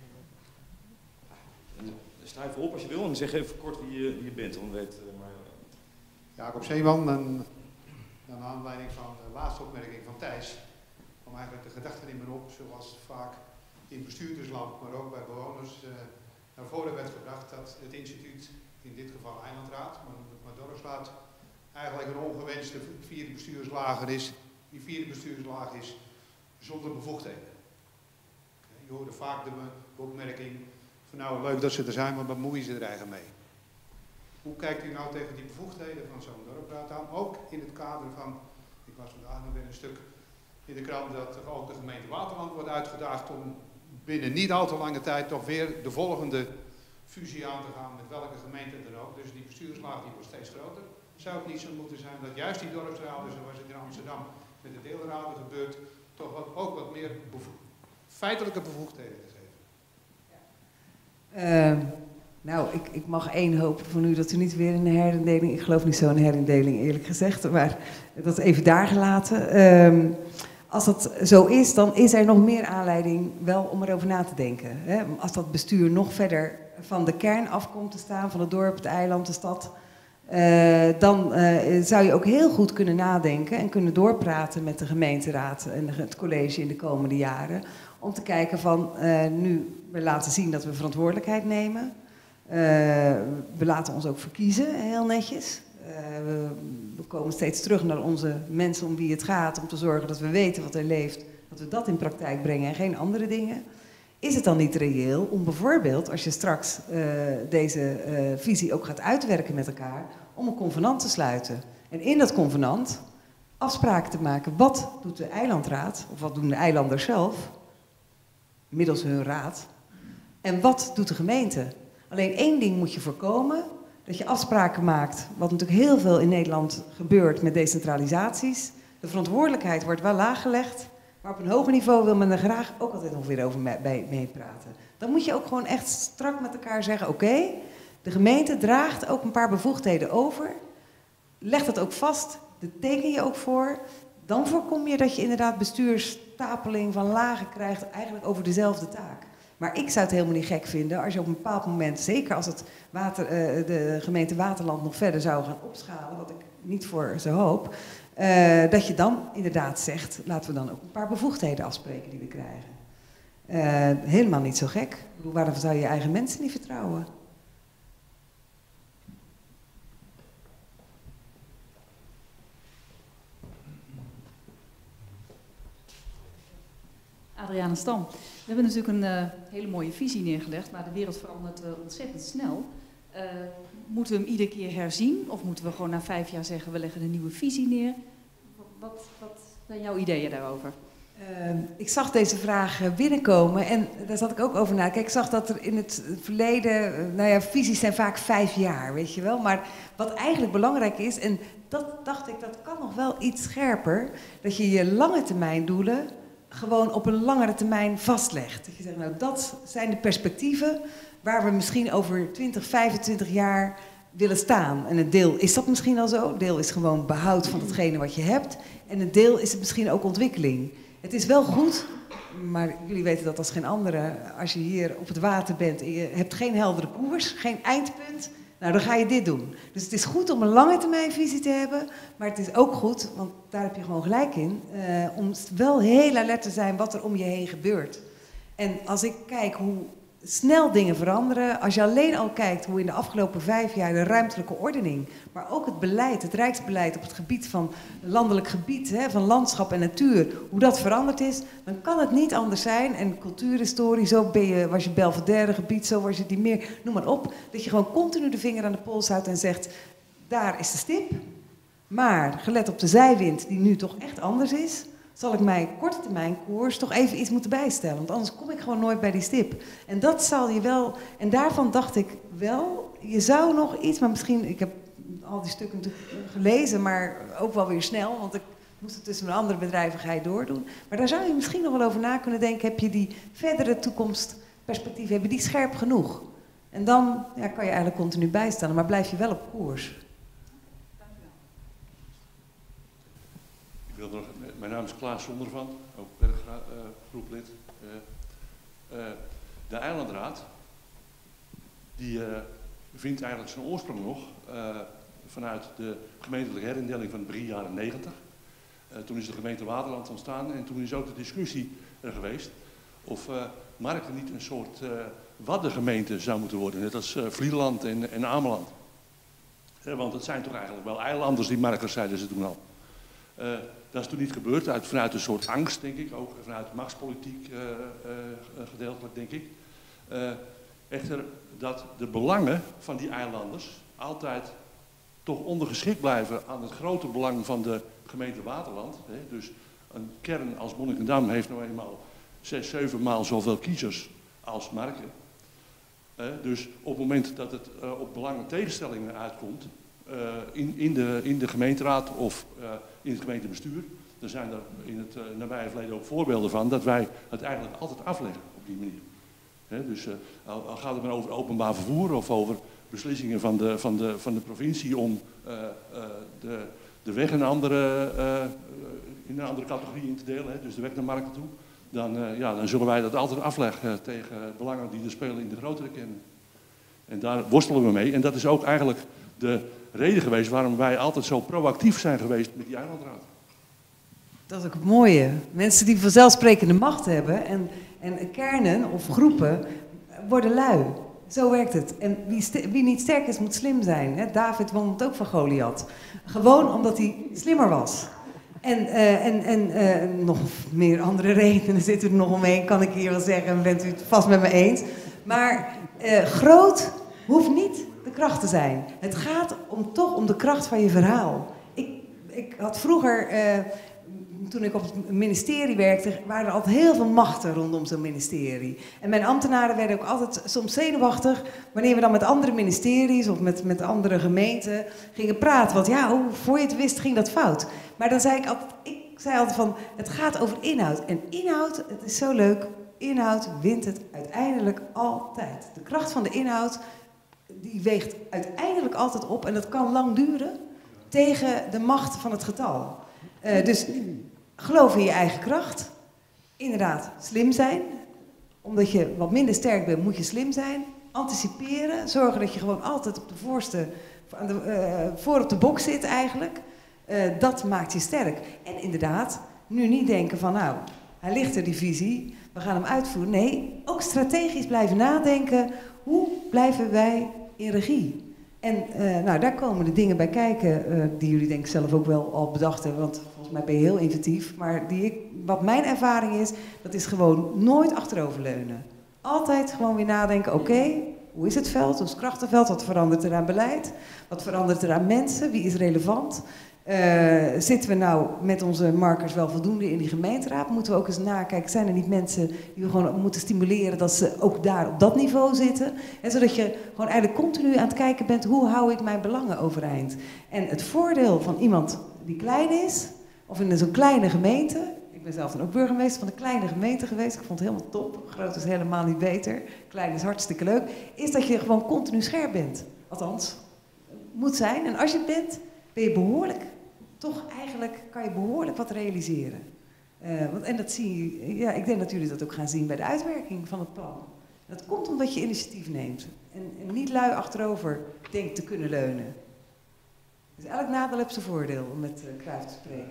Sta even op als je wil en zeg even kort wie je, wie je bent. Dan weet, uh, maar... Jacob Zeeman, en naar aanleiding van de laatste opmerking van Thijs, kwam eigenlijk de gedachte in me op, zoals vaak in bestuurdersland, maar ook bij bewoners uh, naar voren werd gebracht, dat het instituut, in dit geval Eilandraad, maar noem het maar dorpsraad, eigenlijk een ongewenste vierde bestuurslager is, die vierde bestuurslaag is zonder bevoegdheden. Je hoorde vaak de opmerking van nou leuk dat ze er zijn, maar bemoeien ze er eigenlijk mee. Hoe kijkt u nou tegen die bevoegdheden van zo'n dorpsraad aan? Ook in het kader van, ik las vandaag nog weer een stuk in de krant dat ook de gemeente Waterland wordt uitgedaagd om binnen niet al te lange tijd toch weer de volgende fusie aan te gaan met welke gemeente dan ook. Dus die bestuurslaag die wordt steeds groter. Zou het niet zo moeten zijn dat juist die dorpsraden, zoals het in Amsterdam met de deelraden gebeurt, toch wat, ook wat meer bevo feitelijke bevoegdheden te geven? Uh, nou, ik, ik mag één hopen van u dat u niet weer een herindeling, ik geloof niet zo'n herindeling eerlijk gezegd, maar dat even daar gelaten. Uh, als dat zo is, dan is er nog meer aanleiding wel om erover na te denken. Hè? Als dat bestuur nog verder van de kern af komt te staan, van het dorp, het eiland, de stad, Uh, dan uh, zou je ook heel goed kunnen nadenken en kunnen doorpraten met de gemeenteraad en het college in de komende jaren. Om te kijken van, uh, nu we laten zien dat we verantwoordelijkheid nemen. Uh, we laten ons ook verkiezen, heel netjes. Uh, we, we komen steeds terug naar onze mensen om wie het gaat, om te zorgen dat we weten wat er leeft. Dat we dat in praktijk brengen en geen andere dingen. Is het dan niet reëel om bijvoorbeeld, als je straks uh, deze uh, visie ook gaat uitwerken met elkaar, om een convenant te sluiten? En in dat convenant afspraken te maken. Wat doet de eilandraad, of wat doen de eilanders zelf, middels hun raad, en wat doet de gemeente? Alleen één ding moet je voorkomen, dat je afspraken maakt, wat natuurlijk heel veel in Nederland gebeurt met decentralisaties. De verantwoordelijkheid wordt wel laag gelegd. Maar op een hoger niveau wil men er graag ook altijd nog weer over meepraten. Dan moet je ook gewoon echt strak met elkaar zeggen, oké, okay, de gemeente draagt ook een paar bevoegdheden over. Leg dat ook vast, dat teken je ook voor. Dan voorkom je dat je inderdaad bestuurstapeling van lagen krijgt, eigenlijk over dezelfde taak. Maar ik zou het helemaal niet gek vinden als je op een bepaald moment, zeker als het water, uh, de gemeente Waterland nog verder zou gaan opschalen, wat ik niet voor ze hoop, Uh, dat je dan inderdaad zegt, laten we dan ook een paar bevoegdheden afspreken die we krijgen. Uh, helemaal niet zo gek. Waarom zou je je eigen mensen niet vertrouwen? Adriana Stam. We hebben natuurlijk een uh, hele mooie visie neergelegd, maar de wereld verandert uh, ontzettend snel. Uh, moeten we hem iedere keer herzien? Of moeten we gewoon na vijf jaar zeggen, we leggen een nieuwe visie neer? Wat, wat zijn jouw ideeën daarover? Uh, ik zag deze vraag binnenkomen en daar zat ik ook over na. Kijk, ik zag dat er in het verleden, uh, nou ja, visies zijn vaak vijf jaar, weet je wel. Maar wat eigenlijk belangrijk is, en dat dacht ik, dat kan nog wel iets scherper, dat je je lange termijn doelen gewoon op een langere termijn vastlegt. Dat je zegt, nou, dat zijn de perspectieven waar we misschien over twintig, vijfentwintig jaar willen staan. En een deel is dat misschien al zo. Een deel is gewoon behoud van hetgene wat je hebt. En een deel is het misschien ook ontwikkeling. Het is wel goed, maar jullie weten dat als geen andere. Als je hier op het water bent en je hebt geen heldere koers, geen eindpunt, nou dan ga je dit doen. Dus het is goed om een lange termijn visie te hebben. Maar het is ook goed, want daar heb je gewoon gelijk in, uh, om wel heel alert te zijn wat er om je heen gebeurt. En als ik kijk hoe snel dingen veranderen. Als je alleen al kijkt hoe in de afgelopen vijf jaar de ruimtelijke ordening, maar ook het beleid, het rijksbeleid op het gebied van landelijk gebied, hè, van landschap en natuur, hoe dat veranderd is, dan kan het niet anders zijn. En cultuurhistorie, zo ben je, was je Belvedere gebied, zo was je die meer, noem maar op, dat je gewoon continu de vinger aan de pols houdt en zegt, daar is de stip. Maar gelet op de zijwind, die nu toch echt anders is, zal ik mijn korte termijn koers toch even iets moeten bijstellen. Want anders kom ik gewoon nooit bij die stip. En dat zal je wel, en daarvan dacht ik wel, je zou nog iets, maar misschien, ik heb al die stukken gelezen, maar ook wel weer snel, want ik moest het tussen mijn andere bedrijven ga je doordoen. Maar daar zou je misschien nog wel over na kunnen denken, heb je die verdere toekomstperspectief, heb je die scherp genoeg? En dan ja, kan je eigenlijk continu bijstellen, maar blijf je wel op koers. Ik wil nog, mijn naam is Klaas Zondervan, ook werkgroeplid. Uh, uh, de Eilandraad, die uh, vindt eigenlijk zijn oorsprong nog uh, vanuit de gemeentelijke herindeling van begin jaren negentig. Uh, toen is de gemeente Waterland ontstaan en toen is ook de discussie er geweest of uh, Marken niet een soort uh, waddengemeente zou moeten worden, net als uh, Vlieland en, en Ameland. Uh, want het zijn toch eigenlijk wel eilanders die Markers, zeiden ze toen al. Uh, dat is toen niet gebeurd, uit, vanuit een soort angst, denk ik, ook vanuit machtspolitiek uh, uh, gedeeltelijk, denk ik. Uh, echter, dat de belangen van die eilanders altijd toch ondergeschikt blijven aan het grote belang van de gemeente Waterland. Hè. Dus een kern als Monnikendam heeft nou eenmaal zes, zeven maal zoveel kiezers als Marken. Uh, dus op het moment dat het uh, op belangen tegenstellingen uitkomt, uh, in, in, de, in de gemeenteraad of uh, in het gemeentebestuur, dan zijn er in het uh, nabije verleden ook voorbeelden van dat wij het eigenlijk altijd afleggen op die manier. He, dus uh, al, al gaat het maar over openbaar vervoer of over beslissingen van de, van de, van de provincie om uh, uh, de, de weg in een, andere, uh, in een andere categorie in te delen, he, dus de weg naar markten toe, dan, uh, ja, dan zullen wij dat altijd afleggen tegen belangen die er spelen in de grotere kernen. En daar worstelen we mee en dat is ook eigenlijk de reden geweest waarom wij altijd zo proactief zijn geweest met die eilandraad. Dat is ook het mooie. Mensen die vanzelfsprekende macht hebben en, en kernen of groepen worden lui. Zo werkt het. En wie, wie niet sterk is, moet slim zijn. Hè? David won het ook van Goliath. Gewoon omdat hij slimmer was. En, uh, en, en uh, nog meer andere redenen zitten er nog omheen, kan ik hier wel zeggen. En bent u het vast met me eens. Maar uh, groot hoeft niet de kracht te zijn. Het gaat om, toch om de kracht van je verhaal. Ik, ik had vroeger... Uh, Toen ik op het ministerie werkte, waren er altijd heel veel machten rondom zo'n ministerie. En mijn ambtenaren werden ook altijd soms zenuwachtig wanneer we dan met andere ministeries of met, met andere gemeenten gingen praten. Want ja, hoe, voor je het wist ging dat fout. Maar dan zei ik altijd, ik zei altijd van, het gaat over inhoud. En inhoud, het is zo leuk, inhoud wint het uiteindelijk altijd. De kracht van de inhoud, die weegt uiteindelijk altijd op. En dat kan lang duren tegen de macht van het getal. Uh, dus geloof in je eigen kracht. Inderdaad, slim zijn. Omdat je wat minder sterk bent, moet je slim zijn. Anticiperen. Zorgen dat je gewoon altijd op de voorste, aan de, uh, voor op de box zit eigenlijk. Uh, dat maakt je sterk. En inderdaad, nu niet denken van nou, hij ligt er die visie. We gaan hem uitvoeren. Nee, ook strategisch blijven nadenken. Hoe blijven wij in regie? En uh, nou, daar komen de dingen bij kijken uh, die jullie denk ik zelf ook wel al bedacht hebben. Want volgens mij ben je heel inventief. Maar die ik, wat mijn ervaring is, dat is gewoon nooit achteroverleunen. Altijd gewoon weer nadenken, oké, okay, hoe is het veld? Hoe is het krachtenveld? Wat verandert er aan beleid? Wat verandert er aan mensen? Wie is relevant? Uh, zitten we nou met onze markers wel voldoende in die gemeenteraad? Moeten we ook eens nakijken, zijn er niet mensen die we gewoon moeten stimuleren dat ze ook daar op dat niveau zitten? En zodat je gewoon eigenlijk continu aan het kijken bent, hoe hou ik mijn belangen overeind? En het voordeel van iemand die klein is, of in zo'n kleine gemeente, ik ben zelf dan ook burgemeester van een kleine gemeente geweest, ik vond het helemaal top, groot is helemaal niet beter, klein is hartstikke leuk, is dat je gewoon continu scherp bent. Althans, moet zijn. En als je het bent, ben je behoorlijk. Toch eigenlijk kan je behoorlijk wat realiseren. Uh, want, en dat zie je, ja, ik denk dat jullie dat ook gaan zien bij de uitwerking van het plan. Dat komt omdat je initiatief neemt. En, en niet lui achterover denkt te kunnen leunen. Dus elk nadeel heeft zijn voordeel, om met uh, Cruijff te spreken.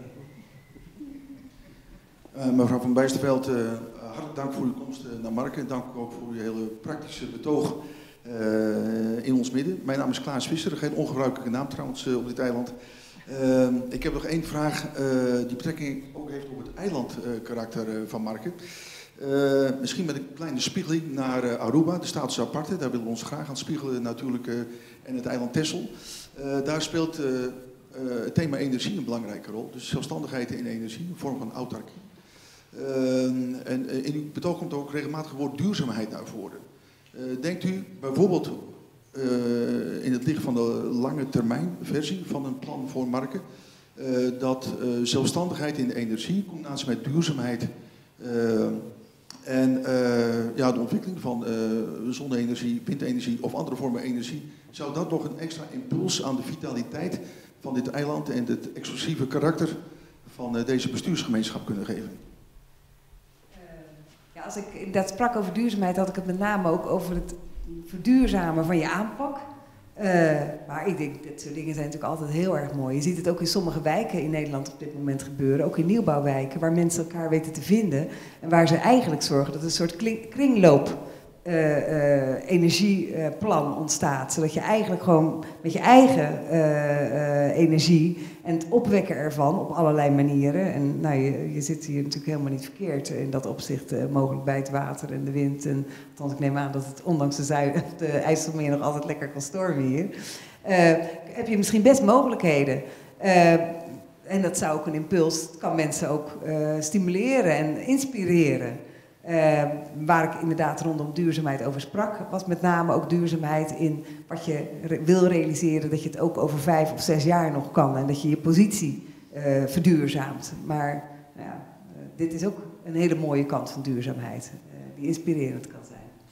Uh, mevrouw van Bijsterveld, uh, hartelijk dank voor uw komst uh, naar Marken. Dank ook voor uw hele praktische betoog uh, in ons midden. Mijn naam is Klaas Visser, geen ongebruikelijke naam trouwens uh, op dit eiland. Uh, ik heb nog één vraag uh, die betrekking ook heeft op het eilandkarakter uh, uh, van Marken. Uh, misschien met een kleine spiegeling naar uh, Aruba, de status aparte. Daar willen we ons graag aan spiegelen natuurlijk. Uh, en het eiland Texel. Uh, daar speelt uh, uh, het thema energie een belangrijke rol. Dus zelfstandigheid in energie, een vorm van autarkie. Uh, en uh, in uw betoog komt ook regelmatig het woord duurzaamheid naar voren. Uh, denkt u bijvoorbeeld uh, in het licht van de lange termijn versie van een plan voor Marken, uh, dat uh, zelfstandigheid in energie, in combinatie met duurzaamheid uh, en uh, ja, de ontwikkeling van uh, zonne-energie, windenergie of andere vormen energie, zou dat nog een extra impuls aan de vitaliteit van dit eiland en het exclusieve karakter van uh, deze bestuursgemeenschap kunnen geven? Ja, als ik inderdaad sprak over duurzaamheid, had ik het met name ook over het verduurzamen van je aanpak. Uh, maar ik denk, dit soort dingen zijn natuurlijk altijd heel erg mooi. Je ziet het ook in sommige wijken in Nederland op dit moment gebeuren. Ook in nieuwbouwwijken, waar mensen elkaar weten te vinden. En waar ze eigenlijk zorgen dat er een soort kringloop uh, uh, energieplan ontstaat. Zodat je eigenlijk gewoon met je eigen uh, uh, energie en het opwekken ervan op allerlei manieren. En nou, je, je zit hier natuurlijk helemaal niet verkeerd in dat opzicht. Uh, mogelijk bij het water en de wind. En, althans, ik neem aan dat het ondanks de, Zuid- de IJsselmeer nog altijd lekker kan stormen hier. Uh, heb je misschien best mogelijkheden. Uh, en dat zou ook een impuls, het kan mensen ook uh, stimuleren en inspireren. Uh, waar ik inderdaad rondom duurzaamheid over sprak, was met name ook duurzaamheid in wat je re- wil realiseren, dat je het ook over vijf of zes jaar nog kan en dat je je positie uh, verduurzaamt. Maar nou ja, uh, dit is ook een hele mooie kant van duurzaamheid, uh, die inspirerend kan zijn.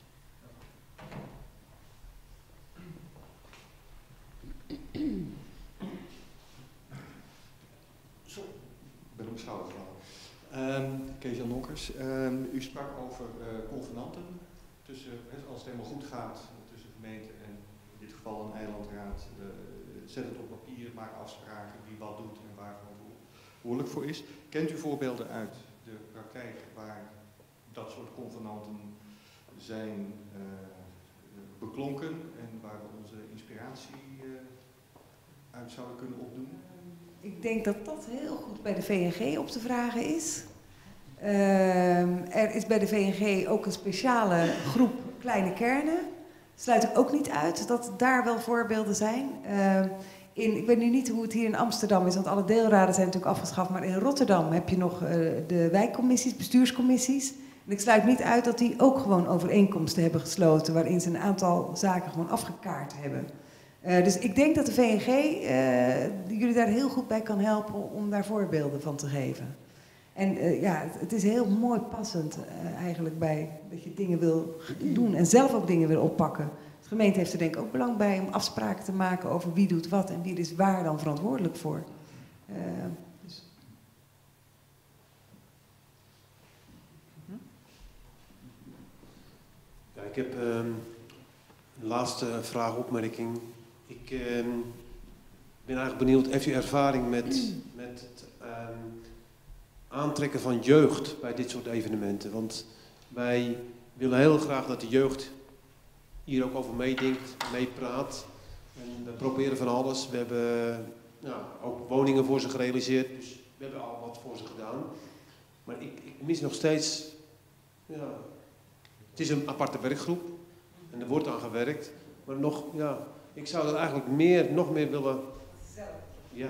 Zo, ik ben op mijn schouder gevallen. Um, Kees-Jan Nonkers, um, u sprak over uh, convenanten, tussen, als het helemaal goed gaat, tussen gemeente en in dit geval een eilandraad. Uh, zet het op papier, maak afspraken wie wat doet en waar verantwoordelijk voor is. Kent u voorbeelden uit de praktijk waar dat soort convenanten zijn uh, beklonken en waar we onze inspiratie uh, uit zouden kunnen opdoen? Ik denk dat dat heel goed bij de V N G op te vragen is. Uh, er is bij de V N G ook een speciale groep kleine kernen. Sluit ik ook niet uit dat daar wel voorbeelden zijn. Uh, in, ik weet nu niet hoe het hier in Amsterdam is, want alle deelraden zijn natuurlijk afgeschaft. Maar in Rotterdam heb je nog uh, de wijkcommissies, bestuurscommissies. En ik sluit niet uit dat die ook gewoon overeenkomsten hebben gesloten, waarin ze een aantal zaken gewoon afgekaart hebben. Uh, dus ik denk dat de V N G uh, jullie daar heel goed bij kan helpen om daar voorbeelden van te geven. En uh, ja, het, het is heel mooi passend uh, eigenlijk bij dat je dingen wil doen en zelf ook dingen wil oppakken. De gemeente heeft er denk ik ook belang bij om afspraken te maken over wie doet wat en wie is waar dan verantwoordelijk voor. Uh, dus. Hm? Ja, ik heb um, een laatste vraag, opmerking. Ik uh, ben eigenlijk benieuwd, heeft u ervaring met, met het um, aantrekken van jeugd bij dit soort evenementen? Want wij willen heel graag dat de jeugd hier ook over meedenkt, meepraat. En we proberen van alles. We hebben nou, ook woningen voor ze gerealiseerd, dus we hebben al wat voor ze gedaan. Maar ik, ik mis nog steeds, ja, het is een aparte werkgroep en er wordt aan gewerkt, maar nog, ja, ik zou dat eigenlijk meer, nog meer willen. Ja.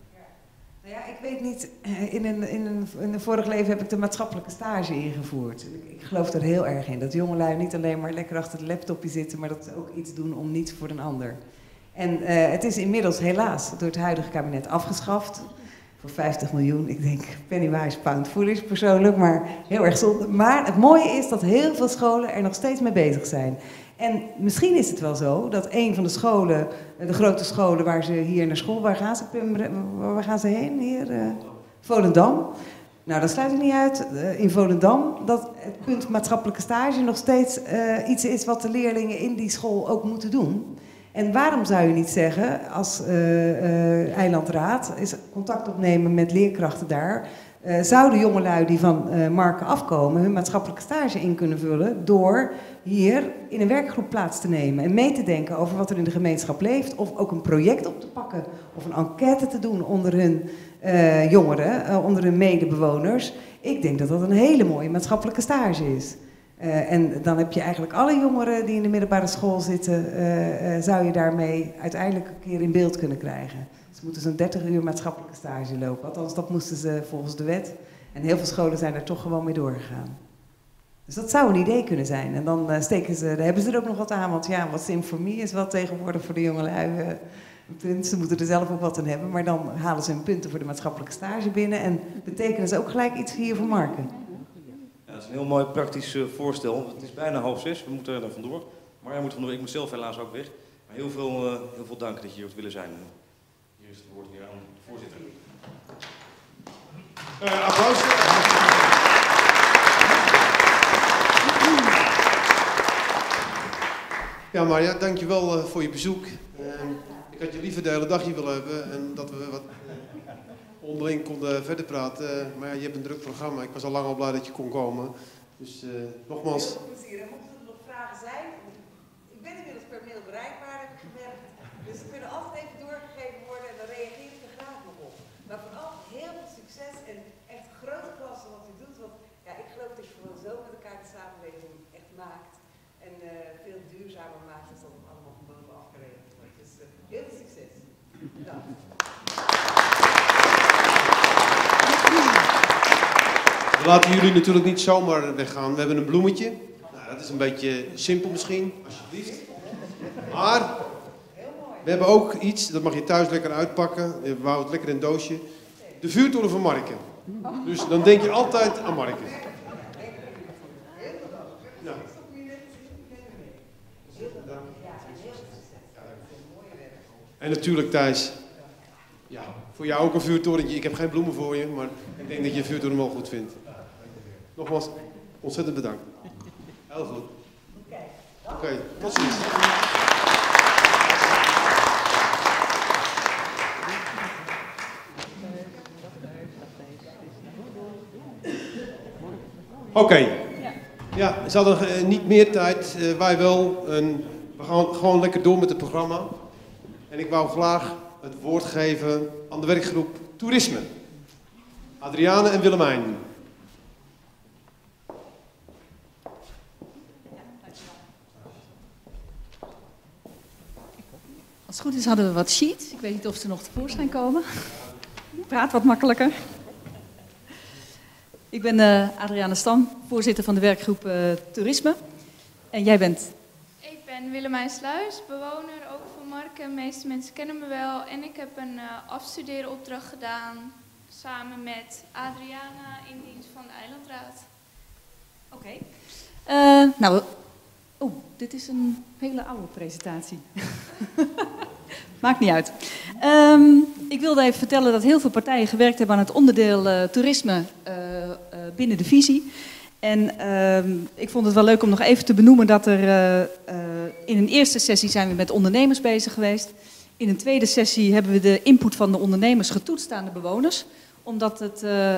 Nou ja, ik weet niet, in een, in, een, in een vorig leven heb ik de maatschappelijke stage ingevoerd. Ik, ik geloof er heel erg in, dat jongelui niet alleen maar lekker achter het laptopje zitten, maar dat ze ook iets doen om niets voor een ander. En uh, het is inmiddels helaas door het huidige kabinet afgeschaft. Voor vijftig miljoen, ik denk pennywise pound foolish persoonlijk, maar heel erg zonde. Maar het mooie is dat heel veel scholen er nog steeds mee bezig zijn. En misschien is het wel zo dat een van de scholen, de grote scholen waar ze hier naar school, waar gaan ze, waar gaan ze heen hier? Uh, Volendam. Nou, dat sluit ik niet uit, uh, in Volendam, dat het punt maatschappelijke stage nog steeds uh, iets is wat de leerlingen in die school ook moeten doen. En waarom zou je niet zeggen, als uh, uh, eilandraad, is contact opnemen met leerkrachten daar, uh, zouden jongelui die van uh, Marken afkomen hun maatschappelijke stage in kunnen vullen door hier in een werkgroep plaats te nemen en mee te denken over wat er in de gemeenschap leeft, of ook een project op te pakken of een enquête te doen onder hun uh, jongeren, uh, onder hun medebewoners. Ik denk dat dat een hele mooie maatschappelijke stage is. Uh, en dan heb je eigenlijk alle jongeren die in de middelbare school zitten, uh, uh, zou je daarmee uiteindelijk een keer in beeld kunnen krijgen. Ze moeten zo'n dertig uur maatschappelijke stage lopen, althans dat moesten ze volgens de wet. En heel veel scholen zijn er toch gewoon mee doorgegaan. Dus dat zou een idee kunnen zijn. En dan uh, steken ze, daar hebben ze er ook nog wat aan, want ja, wat in for me is wel tegenwoordig voor de jongelui uh, een punt. Ze moeten er zelf ook wat aan hebben, maar dan halen ze hun punten voor de maatschappelijke stage binnen en betekenen ze ook gelijk iets hier voor Marken. Ja, dat is een heel mooi praktisch uh, voorstel. Het is bijna half zes, we moeten er vandoor. Maar jij moet vandoor, ik moet zelf helaas ook weg. Maar heel veel, uh, heel veel dank dat je hier wilt willen zijn. Hier is het woord weer aan de voorzitter. Uh, applaus. Ja, Marja, dankjewel uh, voor je bezoek. Uh, Ik had je liever de hele dag hier willen hebben en dat we wat onderling konden verder praten. Maar ja, je hebt een druk programma. Ik was al lang al blij dat je kon komen. Dus uh, nogmaals. Heel veel plezier. En mochten er nog vragen zijn, ik ben inmiddels per mail bereikbaar, heb ik gemerkt. Dus ze kunnen altijd even doorgegeven worden en dan reageer ik er graag nog op. Maar vooral heel veel succes en echt grote klasse wat u doet. Want ja, ik geloof dat je gewoon zo met elkaar de samenleving echt maakt. En uh, veel duurzamer maakt als dat allemaal van bovenaf geregeld wordt. Dus uh, heel veel succes. Dank. We laten jullie natuurlijk niet zomaar weggaan. We hebben een bloemetje. Nou, dat is een beetje simpel misschien, alsjeblieft. Maar we hebben ook iets, dat mag je thuis lekker uitpakken. We houden het lekker in een doosje. De vuurtoren van Marken. Dus dan denk je altijd aan Marken. Nou. En natuurlijk Thijs. Ja, voor jou ook een vuurtorentje. Ik heb geen bloemen voor je, maar ik denk dat je een vuurtoren wel goed vindt. Nogmaals, ontzettend bedankt. Heel goed. Oké, okay, tot ziens. Oké. Okay. Ja, ze hadden uh, niet meer tijd. Uh, wij wel. Een, we gaan gewoon lekker door met het programma. En ik wou graag het woord geven aan de werkgroep Toerisme. Adriane en Willemijn. Als het goed is hadden we wat sheets. Ik weet niet of ze nog tevoorschijn komen. Praat wat makkelijker. Ik ben uh, Adriane Stam, voorzitter van de werkgroep uh, Toerisme. En jij bent? Ik ben Willemijn Sluis, bewoner ook van Marken. De meeste mensen kennen me wel. En ik heb een uh, afstudeeropdracht gedaan samen met Adriana in dienst van de Eilandraad. Oké. Okay. Uh, nou, oh, dit is een hele oude presentatie. Maakt niet uit. Um, ik wilde even vertellen dat heel veel partijen gewerkt hebben aan het onderdeel uh, toerisme uh, uh, binnen de visie. En uh, ik vond het wel leuk om nog even te benoemen dat er uh, uh, in een eerste sessie zijn we met ondernemers bezig geweest. In een tweede sessie hebben we de input van de ondernemers getoetst aan de bewoners. Omdat het, uh, uh, uh,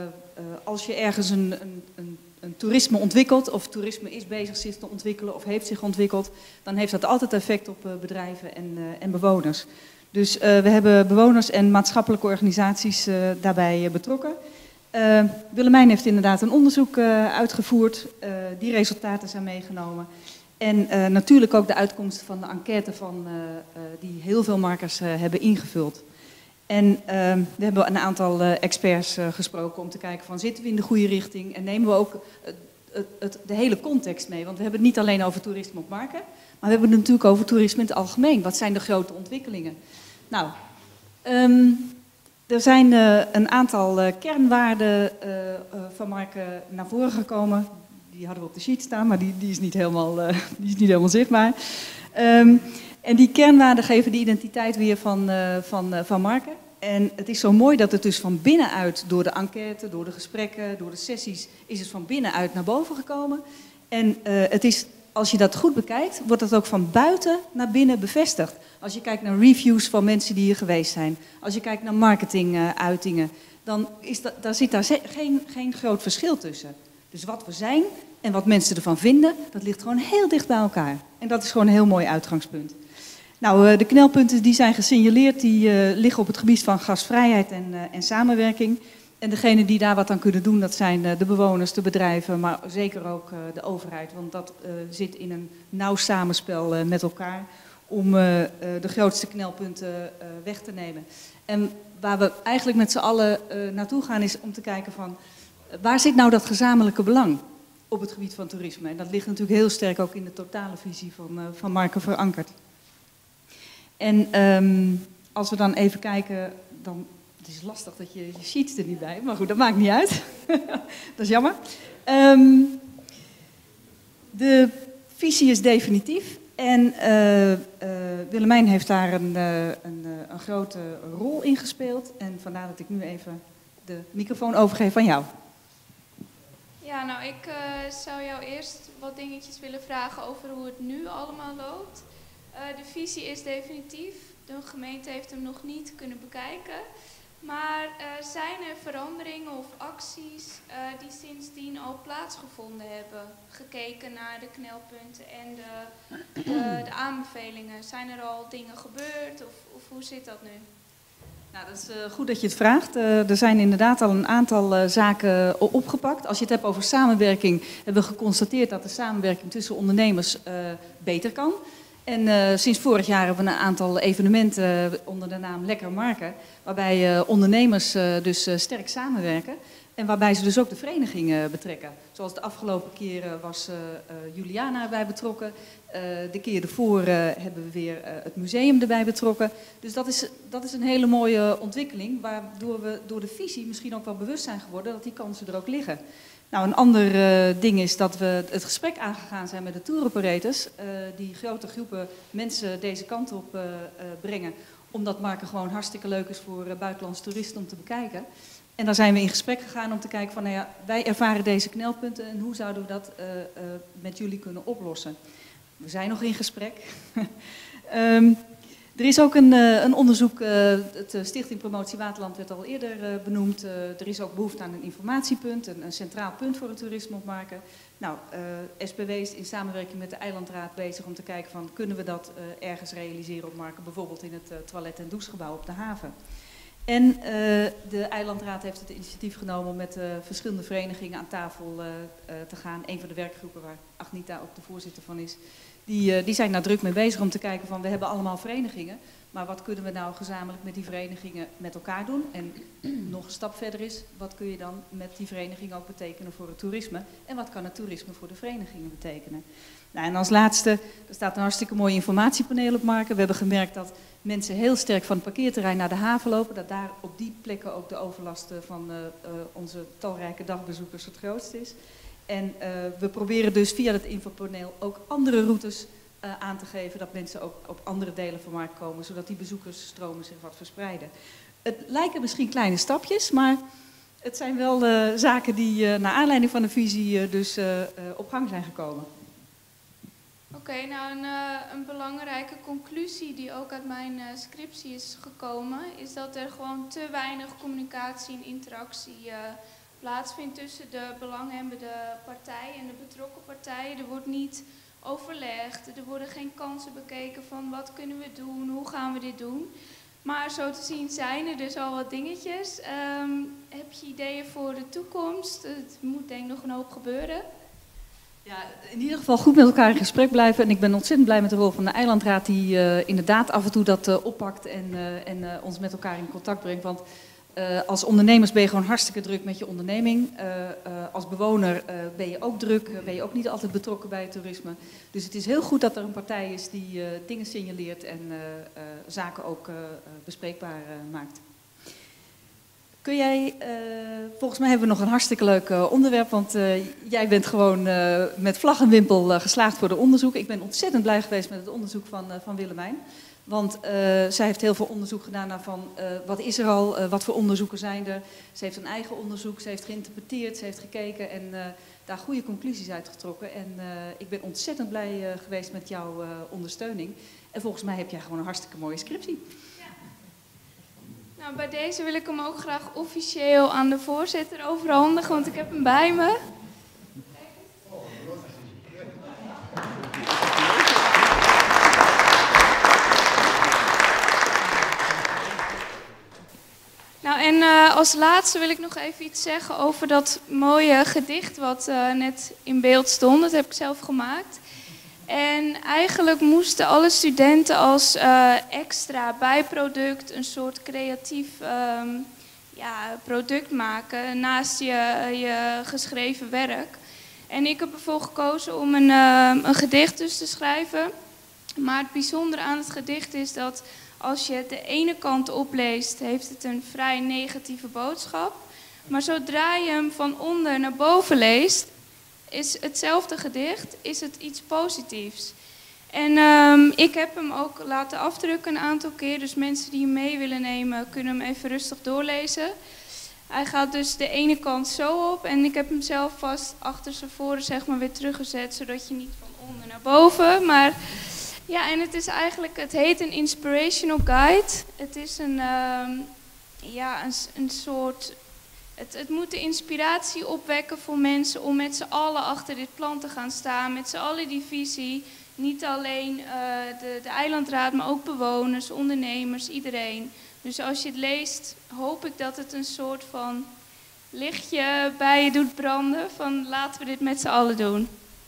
als je ergens een, een, een, een toerisme ontwikkelt, of toerisme is bezig zich te ontwikkelen of heeft zich ontwikkeld, dan heeft dat altijd effect op uh, bedrijven en, uh, en bewoners. Dus uh, we hebben bewoners en maatschappelijke organisaties uh, daarbij uh, betrokken. Uh, Willemijn heeft inderdaad een onderzoek uh, uitgevoerd. Uh, die resultaten zijn meegenomen. En uh, natuurlijk ook de uitkomsten van de enquête van, uh, uh, die heel veel markers uh, hebben ingevuld. En uh, we hebben een aantal uh, experts uh, gesproken om te kijken van zitten we in de goede richting en nemen we ook uh, het, het, de hele context mee. Want we hebben het niet alleen over toerisme op Marken, maar we hebben het natuurlijk over toerisme in het algemeen. Wat zijn de grote ontwikkelingen? Nou, um, er zijn uh, een aantal uh, kernwaarden uh, uh, van Marken naar voren gekomen. Die hadden we op de sheet staan, maar die, die, is, niet helemaal, uh, die is niet helemaal zichtbaar. Um, en die kernwaarden geven de identiteit weer van, uh, van, uh, van Marken. En het is zo mooi dat het dus van binnenuit, door de enquête, door de gesprekken, door de sessies, is het van binnenuit naar boven gekomen. En uh, het is, als je dat goed bekijkt, wordt het ook van buiten naar binnen bevestigd. Als je kijkt naar reviews van mensen die hier geweest zijn, als je kijkt naar marketinguitingen, dan is dat, daar zit daar geen, geen groot verschil tussen. Dus wat we zijn en wat mensen ervan vinden, dat ligt gewoon heel dicht bij elkaar. En dat is gewoon een heel mooi uitgangspunt. Nou, de knelpunten die zijn gesignaleerd, die uh, liggen op het gebied van gastvrijheid en, uh, en samenwerking. En degenen die daar wat aan kunnen doen, dat zijn uh, de bewoners, de bedrijven, maar zeker ook uh, de overheid. Want dat uh, zit in een nauw samenspel uh, met elkaar om uh, uh, de grootste knelpunten uh, weg te nemen. En waar we eigenlijk met z'n allen uh, naartoe gaan is om te kijken van uh, waar zit nou dat gezamenlijke belang op het gebied van toerisme? En dat ligt natuurlijk heel sterk ook in de totale visie van, uh, van Marken verankerd. En um, als we dan even kijken, dan, het is lastig dat je je sheets er niet bij hebt, maar goed, dat maakt niet uit. Dat is jammer. Um, de visie is definitief en uh, uh, Willemijn heeft daar een, uh, een, uh, een grote rol in gespeeld. En vandaar dat ik nu even de microfoon overgeef aan jou. Ja, nou ik uh, zou jou eerst wat dingetjes willen vragen over hoe het nu allemaal loopt. Uh, de visie is definitief. de gemeente heeft hem nog niet kunnen bekijken. Maar uh, zijn er veranderingen of acties uh, die sindsdien al plaatsgevonden hebben? Gekeken naar de knelpunten en de, de, de aanbevelingen. Zijn er al dingen gebeurd of, of hoe zit dat nu? Nou, dat is uh, goed dat je het vraagt. Uh, er zijn inderdaad al een aantal uh, zaken opgepakt. Als je het hebt over samenwerking, hebben we geconstateerd dat de samenwerking tussen ondernemers uh, beter kan. En uh, sinds vorig jaar hebben we een aantal evenementen onder de naam Lekker Marken, waarbij uh, ondernemers uh, dus uh, sterk samenwerken en waarbij ze dus ook de verenigingen betrekken. Zoals de afgelopen keren was uh, uh, Juliana erbij betrokken. Uh, de keer ervoor uh, hebben we weer uh, het museum erbij betrokken. Dus dat is, dat is een hele mooie ontwikkeling, waardoor we door de visie misschien ook wel bewust zijn geworden dat die kansen er ook liggen. Nou, een ander uh, ding is dat we het gesprek aangegaan zijn met de tour operators, uh, die grote groepen mensen deze kant op uh, uh, brengen, omdat Marken gewoon hartstikke leuk is voor uh, buitenlandse toeristen om te bekijken. En daar zijn we in gesprek gegaan om te kijken van, nou ja, wij ervaren deze knelpunten en hoe zouden we dat uh, uh, met jullie kunnen oplossen. We zijn nog in gesprek. um, Er is ook een, een onderzoek, het Stichting Promotie Waterland werd al eerder benoemd. Er is ook behoefte aan een informatiepunt, een, een centraal punt voor het toerisme op Marken. Nou, uh, S P W is in samenwerking met de Eilandraad bezig om te kijken van, kunnen we dat uh, ergens realiseren op Marken, bijvoorbeeld in het uh, toilet- en douchegebouw op de haven. En uh, de Eilandraad heeft het initiatief genomen om met uh, verschillende verenigingen aan tafel uh, uh, te gaan. Een van de werkgroepen waar Agnita ook de voorzitter van is. Die, uh, die zijn daar druk mee bezig om te kijken van, we hebben allemaal verenigingen, maar wat kunnen we nou gezamenlijk met die verenigingen met elkaar doen? En nog een stap verder is, wat kun je dan met die vereniging ook betekenen voor het toerisme? En wat kan het toerisme voor de verenigingen betekenen? Nou, en als laatste, er staat een hartstikke mooi informatiepaneel op Marken. We hebben gemerkt dat mensen heel sterk van het parkeerterrein naar de haven lopen, dat daar op die plekken ook de overlast van uh, uh, onze talrijke dagbezoekers het grootst is. En uh, we proberen dus via het infopaneel ook andere routes uh, aan te geven, dat mensen ook op andere delen van Marken komen, zodat die bezoekersstromen zich wat verspreiden. Het lijken misschien kleine stapjes, maar het zijn wel uh, zaken die uh, naar aanleiding van de visie uh, dus uh, uh, op gang zijn gekomen. Oké, okay, nou een, uh, een belangrijke conclusie die ook uit mijn uh, scriptie is gekomen, is dat er gewoon te weinig communicatie en interactie uh, plaatsvindt tussen de belanghebbende partijen en de betrokken partijen. Er wordt niet overlegd, er worden geen kansen bekeken van wat kunnen we doen, hoe gaan we dit doen. Maar zo te zien zijn er dus al wat dingetjes. Um, heb je ideeën voor de toekomst? Het moet denk ik nog een hoop gebeuren. Ja, in ieder geval goed met elkaar in gesprek blijven. En ik ben ontzettend blij met de rol van de Eilandraad die uh, inderdaad af en toe dat uh, oppakt en, uh, en uh, ons met elkaar in contact brengt. Want uh, als ondernemers ben je gewoon hartstikke druk met je onderneming. Uh, uh, als bewoner uh, ben je ook druk, uh, ben je ook niet altijd betrokken bij het toerisme. Dus het is heel goed dat er een partij is die uh, dingen signaleert en uh, uh, zaken ook uh, bespreekbaar uh, maakt. Kun jij, uh, volgens mij hebben we nog een hartstikke leuk uh, onderwerp, want uh, jij bent gewoon uh, met vlag en wimpel uh, geslaagd voor de onderzoek. Ik ben ontzettend blij geweest met het onderzoek van, uh, van Willemijn. Want uh, zij heeft heel veel onderzoek gedaan naar van uh, wat is er al, uh, wat voor onderzoeken zijn er. Ze heeft een eigen onderzoek, ze heeft geïnterpreteerd, ze heeft gekeken en uh, daar goede conclusies uit getrokken. En uh, ik ben ontzettend blij uh, geweest met jouw uh, ondersteuning. En volgens mij heb jij gewoon een hartstikke mooie scriptie. Nou, bij deze wil ik hem ook graag officieel aan de voorzitter overhandigen, want ik heb hem bij me. Nou, en uh, als laatste wil ik nog even iets zeggen over dat mooie gedicht wat uh, net in beeld stond. Dat heb ik zelf gemaakt. En eigenlijk moesten alle studenten als uh, extra bijproduct een soort creatief um, ja, product maken naast je, je geschreven werk. En ik heb ervoor gekozen om een, uh, een gedicht dus te schrijven. Maar het bijzondere aan het gedicht is dat als je het de ene kant opleest, heeft het een vrij negatieve boodschap. Maar zodra je hem van onder naar boven leest, is hetzelfde gedicht, is het iets positiefs. En um, ik heb hem ook laten afdrukken een aantal keer, dus mensen die hem mee willen nemen kunnen hem even rustig doorlezen. Hij gaat dus de ene kant zo op en ik heb hem zelf vast achter zijn voren zeg maar weer teruggezet, zodat je niet van onder naar boven, maar Ja, en het is eigenlijk, het heet een inspirational guide. Het is een, uh, ja, een, een soort, het, het moet de inspiratie opwekken voor mensen om met z'n allen achter dit plan te gaan staan. Met z'n allen die visie. Niet alleen uh, de, de eilandraad, maar ook bewoners, ondernemers, iedereen. Dus als je het leest, hoop ik dat het een soort van lichtje bij je doet branden. Van laten we dit met z'n allen doen.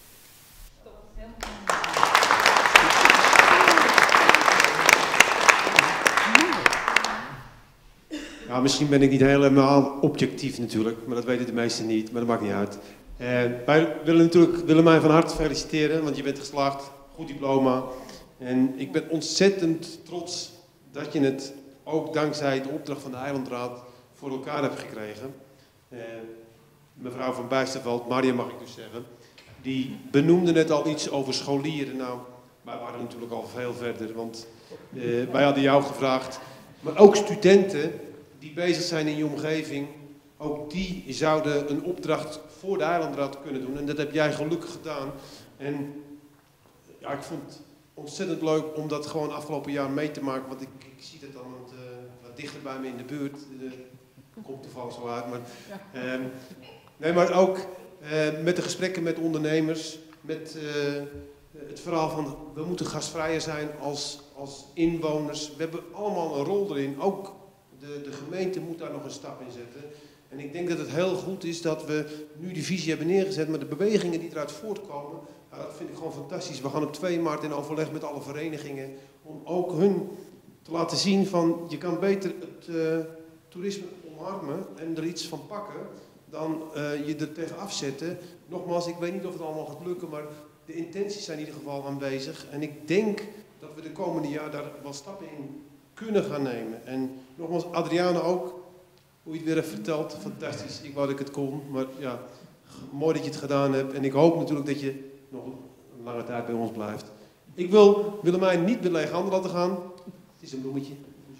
Ja, misschien ben ik niet helemaal objectief natuurlijk, maar dat weten de meesten niet, maar dat maakt niet uit. Uh, wij willen natuurlijk Willemijn van harte feliciteren, want je bent geslaagd, goed diploma. En ik ben ontzettend trots dat je het ook dankzij de opdracht van de Eilandraad voor elkaar hebt gekregen. Uh, mevrouw van Bijsterveld, Maria mag ik dus zeggen, die benoemde net al iets over scholieren. Nou, wij waren natuurlijk al veel verder, want uh, wij hadden jou gevraagd, maar ook studenten die bezig zijn in je omgeving, ook die zouden een opdracht voor de Eilandraad kunnen doen. En dat heb jij gelukkig gedaan. En ja, ik vond het ontzettend leuk om dat gewoon afgelopen jaar mee te maken. Want ik, ik zie dat dan wat, uh, wat dichter bij me in de buurt. Uh, komt toevallig zo uit. Maar, uh, nee, maar ook uh, met de gesprekken met ondernemers. Met uh, het verhaal van we moeten gastvrijer zijn als, als inwoners. We hebben allemaal een rol erin. Ook De, de gemeente moet daar nog een stap in zetten. En ik denk dat het heel goed is dat we nu die visie hebben neergezet, maar de bewegingen die eruit voortkomen, nou, dat vind ik gewoon fantastisch. We gaan op twee maart in overleg met alle verenigingen om ook hun te laten zien van je kan beter het uh, toerisme omarmen en er iets van pakken dan uh, je er tegen afzetten. Nogmaals, ik weet niet of het allemaal gaat lukken, maar de intenties zijn in ieder geval aanwezig. En ik denk dat we de komende jaar daar wel stappen in kunnen gaan nemen. En nogmaals, Adriana ook, hoe je het weer hebt verteld, fantastisch. Ik wou dat ik het kon, maar ja, mooi dat je het gedaan hebt. En ik hoop natuurlijk dat je nog een lange tijd bij ons blijft. Ik wil Willemijn niet met lege handen laten gaan. Het is een bloemetje.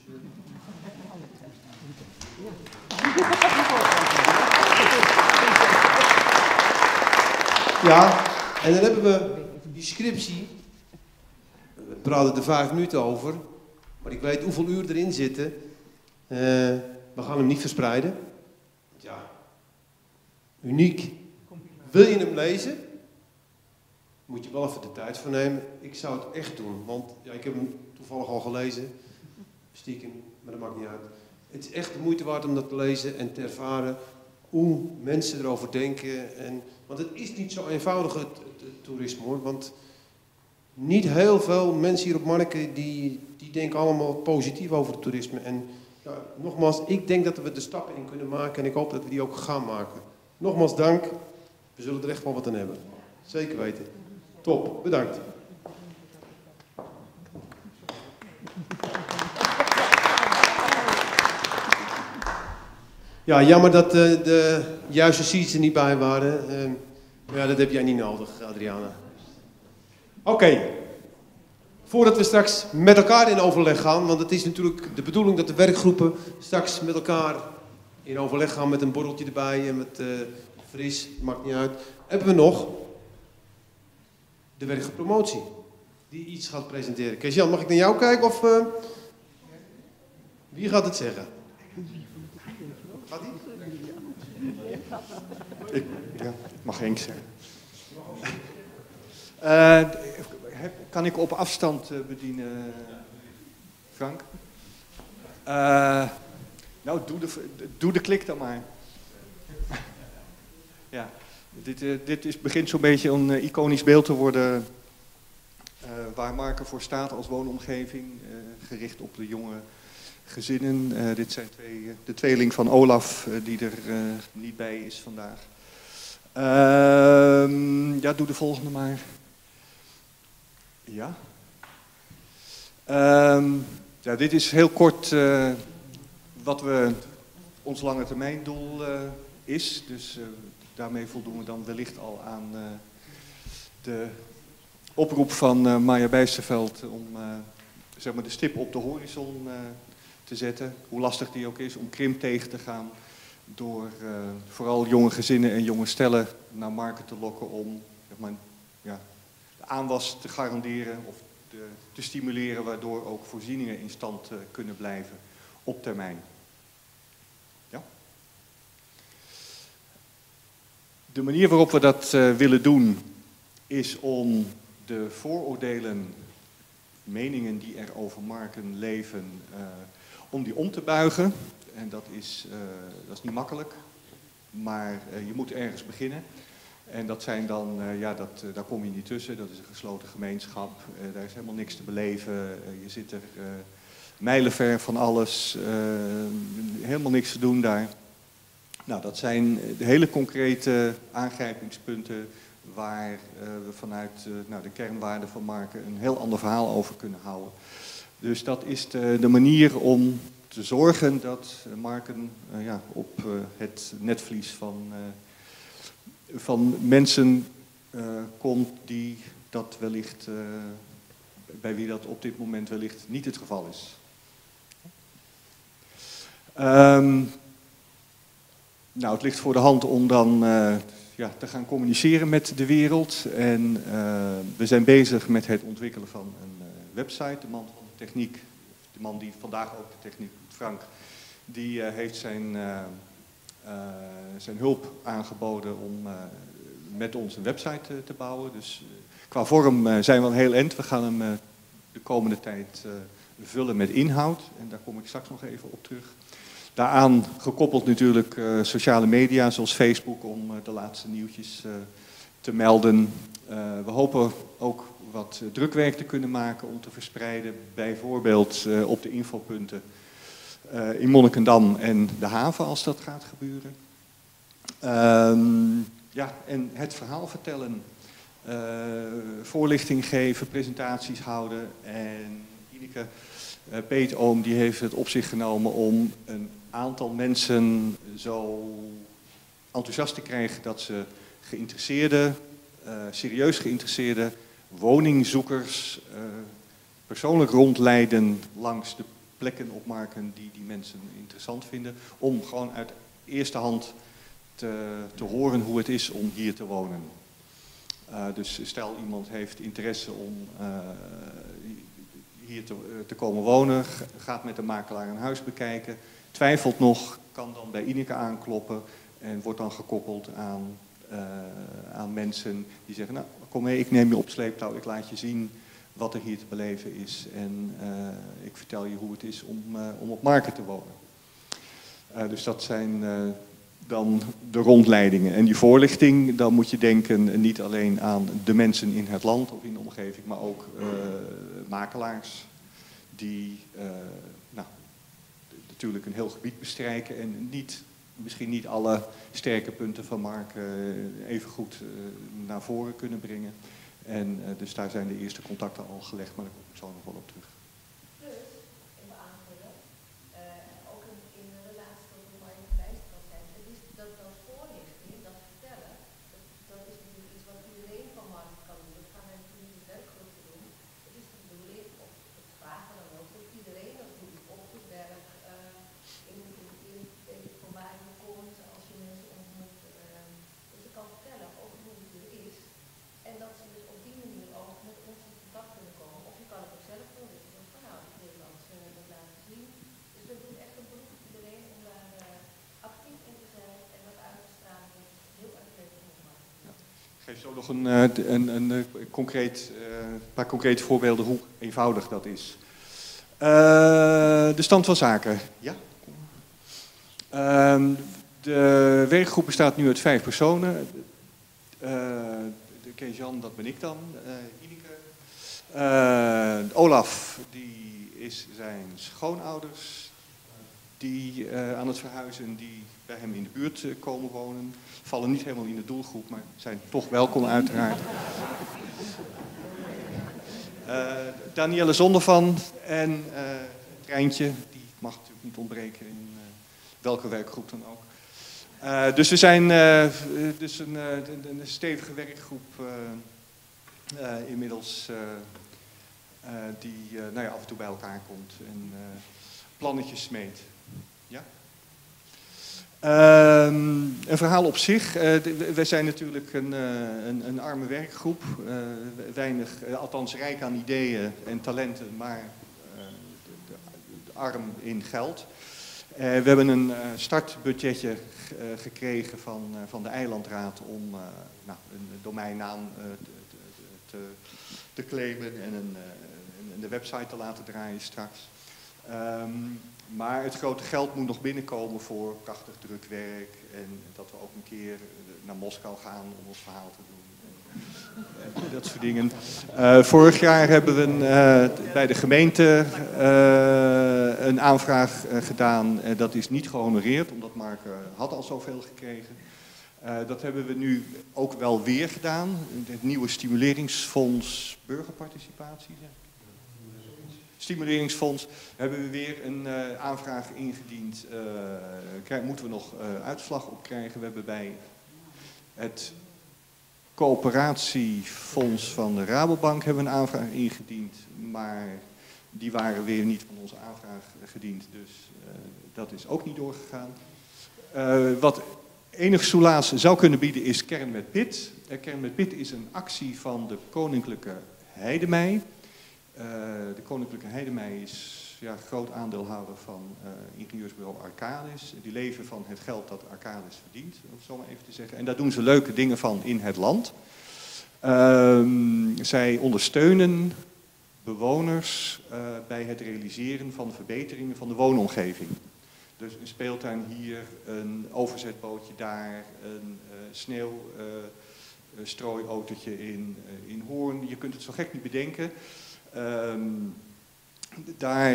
Ja, en dan hebben we die scriptie. We praten er vijf minuten over. Maar ik weet hoeveel uur erin zitten. Uh, we gaan hem niet verspreiden. Ja, uniek. Wil je hem lezen? Moet je wel even de tijd voor nemen. Ik zou het echt doen, want ja, ik heb hem toevallig al gelezen. Stiekem, maar dat maakt niet uit. Het is echt de moeite waard om dat te lezen en te ervaren hoe mensen erover denken. En, want het is niet zo eenvoudig, het, het, het toerisme hoor. Want niet heel veel mensen hier op Marken die, die denken allemaal positief over het toerisme. En ja, nogmaals, ik denk dat we de stappen in kunnen maken en ik hoop dat we die ook gaan maken. Nogmaals dank, we zullen er echt wel wat aan hebben. Zeker weten. Top, bedankt. Ja, jammer dat uh, de juiste seats er niet bij waren. Uh, ja, dat heb jij niet nodig, Adriana. Oké. Okay. Voordat we straks met elkaar in overleg gaan, want het is natuurlijk de bedoeling dat de werkgroepen straks met elkaar in overleg gaan met een borreltje erbij en met uh, fris, maakt niet uit. Hebben we nog de werkgroeppromotie, die iets gaat presenteren. Kees-Jan, mag ik naar jou kijken of uh, wie gaat het zeggen? Gaat die? Ik ja, mag Henk zeggen. Uh, kan ik op afstand uh, bedienen, Frank? Uh, nou, doe de, doe de klik dan maar. Ja, dit, uh, dit is, begint zo'n beetje een uh, iconisch beeld te worden uh, waar Marken voor staat als woonomgeving, uh, gericht op de jonge gezinnen. Uh, dit zijn twee, uh, de tweeling van Olaf uh, die er uh, niet bij is vandaag. Uh, ja, doe de volgende maar. Ja. Um, ja, dit is heel kort uh, wat we ons lange termijn doel uh, is. Dus uh, daarmee voldoen we dan wellicht al aan uh, de oproep van uh, Maya Bijsterveld om uh, zeg maar de stip op de horizon uh, te zetten. Hoe lastig die ook is om krimp tegen te gaan. Door uh, vooral jonge gezinnen en jonge stellen naar Marken te lokken om zeg maar, ja, de aanwas te garanderen of de, te stimuleren, waardoor ook voorzieningen in stand uh, kunnen blijven op termijn. Ja? De manier waarop we dat uh, willen doen is om de vooroordelen, meningen die er over marken leven, uh, om die om te buigen. En dat is, uh, dat is niet makkelijk, maar uh, je moet ergens beginnen. En dat zijn dan, uh, ja, dat, uh, daar kom je niet tussen, dat is een gesloten gemeenschap, uh, daar is helemaal niks te beleven, uh, je zit er uh, mijlenver van alles, uh, helemaal niks te doen daar. Nou, dat zijn de hele concrete aangrijpingspunten waar uh, we vanuit uh, nou, de kernwaarden van marken een heel ander verhaal over kunnen houden. Dus dat is de, de manier om te zorgen dat marken uh, ja, op uh, het netvlies van, uh, van mensen uh, komt die dat wellicht, uh, bij wie dat op dit moment wellicht niet het geval is. Um, nou, het ligt voor de hand om dan uh, ja, te gaan communiceren met de wereld. En uh, we zijn bezig met het ontwikkelen van een uh, website. De man van de techniek, de man die vandaag ook de techniek doet, Frank, die uh, heeft zijn, uh, uh, zijn hulp aangeboden om uh, met ons een website uh, te bouwen. Dus uh, qua vorm uh, zijn we al heel eind. We gaan hem uh, de komende tijd uh, vullen met inhoud. En daar kom ik straks nog even op terug. Daaraan gekoppeld natuurlijk uh, sociale media zoals Facebook om uh, de laatste nieuwtjes uh, te melden. Uh, we hopen ook wat uh, drukwerk te kunnen maken om te verspreiden, bijvoorbeeld uh, op de infopunten uh, in Monnikendam en de haven als dat gaat gebeuren. Um, ja, en het verhaal vertellen, uh, voorlichting geven, presentaties houden en Ineke uh, Peetoom die heeft het op zich genomen om een aantal mensen zo enthousiast te krijgen dat ze geïnteresseerde, uh, serieus geïnteresseerde woningzoekers uh, persoonlijk rondleiden langs de plekken op marken die die mensen interessant vinden, om gewoon uit eerste hand te, te horen hoe het is om hier te wonen. Uh, dus stel iemand heeft interesse om uh, hier te, uh, te komen wonen, gaat met de makelaar een huis bekijken, twijfelt nog, kan dan bij Ineke aankloppen en wordt dan gekoppeld aan, uh, aan mensen die zeggen, nou kom mee, ik neem je op sleeptouw, ik laat je zien wat er hier te beleven is en uh, ik vertel je hoe het is om, uh, om op marken te wonen. Uh, dus dat zijn uh, dan de rondleidingen. En die voorlichting, dan moet je denken niet alleen aan de mensen in het land of in de omgeving, maar ook uh, makelaars die uh, nou, natuurlijk een heel gebied bestrijken en niet, misschien niet alle sterke punten van marken uh, even goed uh, naar voren kunnen brengen. En uh, dus daar zijn de eerste contacten al gelegd, maar daar kom ik zo nog wel op terug. Plus, even aanvullen, uh, ook in, in de relatie tot hoe waar je gewijzigd kan zijn, het is dat als voorlichting, dat vertellen, dat, dat is natuurlijk iets wat iedereen van markt kan doen. Dat gaan wij natuurlijk niet de werkgroep doen. Het is de bedoeling, of het vragen dan ook, dat iedereen dat doet op het werk, uh, in, in, in, in van waar je komt, als je mensen ontmoet. Uh, dus je kan vertellen over hoe het er is. En dat ze dus op die manier ook met ons in contact kunnen komen. Of je kan het ook zelf doen. Dus van nou, in Nederland zullen we dat laten zien. Dus we doen echt een beroep op iedereen om daar uh, actief in te zijn en dat uit te stralen. Dat is heel erg leuk om te maken. Ja. Ik geef zo nog een, uh, een, een, een concreet, uh, paar concrete voorbeelden hoe eenvoudig dat is. Uh, de stand van zaken. Ja. Uh, de werkgroep bestaat nu uit vijf personen. Uh, Kees-Jan, dat ben ik dan, uh, Ineke. Uh, Olaf, die is zijn schoonouders, die uh, aan het verhuizen, die bij hem in de buurt uh, komen wonen. Vallen niet helemaal in de doelgroep, maar zijn toch welkom uiteraard. Uh, Danielle Zondervan en uh, Treintje, die mag natuurlijk niet ontbreken in uh, welke werkgroep dan ook. Uh, dus we zijn uh, dus een, uh, een, een stevige werkgroep uh, uh, inmiddels uh, uh, die uh, nou ja, af en toe bij elkaar komt en uh, plannetjes smeet. Ja? Um, een verhaal op zich. Uh, wij zijn natuurlijk een, uh, een, een arme werkgroep. Uh, weinig, uh, althans rijk aan ideeën en talenten, maar uh, de, de, de arm in geld. Uh, we hebben een uh, startbudgetje uh, gekregen van, uh, van de Eilandraad om uh, nou, een domeinnaam uh, te, te, te claimen en een, uh, en de website te laten draaien straks. Um, Maar het grote geld moet nog binnenkomen voor prachtig drukwerk en dat we ook een keer naar Moskou gaan om ons verhaal te doen. En, en dat soort dingen. Uh, vorig jaar hebben we een, uh, bij de gemeente uh, een aanvraag uh, gedaan. Uh, dat is niet gehonoreerd, omdat Mark uh, had al zoveel gekregen. Uh, dat hebben we nu ook wel weer gedaan. Het nieuwe stimuleringsfonds burgerparticipatie. Ja. Stimuleringsfonds hebben we weer een uh, aanvraag ingediend. Uh, krijg, moeten we nog uh, uitslag op krijgen. We hebben bij het coöperatiefonds van de Rabobank hebben we een aanvraag ingediend. Maar die waren weer niet van onze aanvraag gediend. Dus uh, dat is ook niet doorgegaan. Uh, wat enig soelaas zou kunnen bieden is Kern met Pit. Uh, Kern met Pit is een actie van de Koninklijke Heidemij. Uh, de Koninklijke Heidemij is ja, groot aandeelhouder van uh, ingenieursbureau Arcadis. Die leven van het geld dat Arcadis verdient, om het zo maar even te zeggen. En daar doen ze leuke dingen van in het land. Uh, zij ondersteunen bewoners uh, bij het realiseren van verbeteringen van de woonomgeving. Dus een speeltuin hier, een overzetbootje daar, een uh, sneeuwstrooiautootje uh, in, uh, in Hoorn. Je kunt het zo gek niet bedenken. Um, daar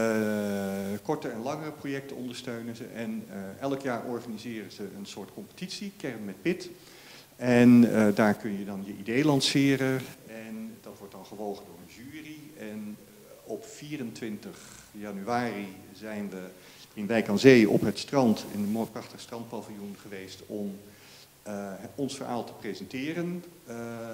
uh, korte en langere projecten ondersteunen ze en uh, elk jaar organiseren ze een soort competitie, Kern met Pit. En uh, daar kun je dan je idee lanceren en dat wordt dan gewogen door een jury. En op vierentwintig januari zijn we in Wijk aan Zee op het strand, in een mooi prachtig strandpaviljoen geweest om Uh, ons verhaal te presenteren. Uh,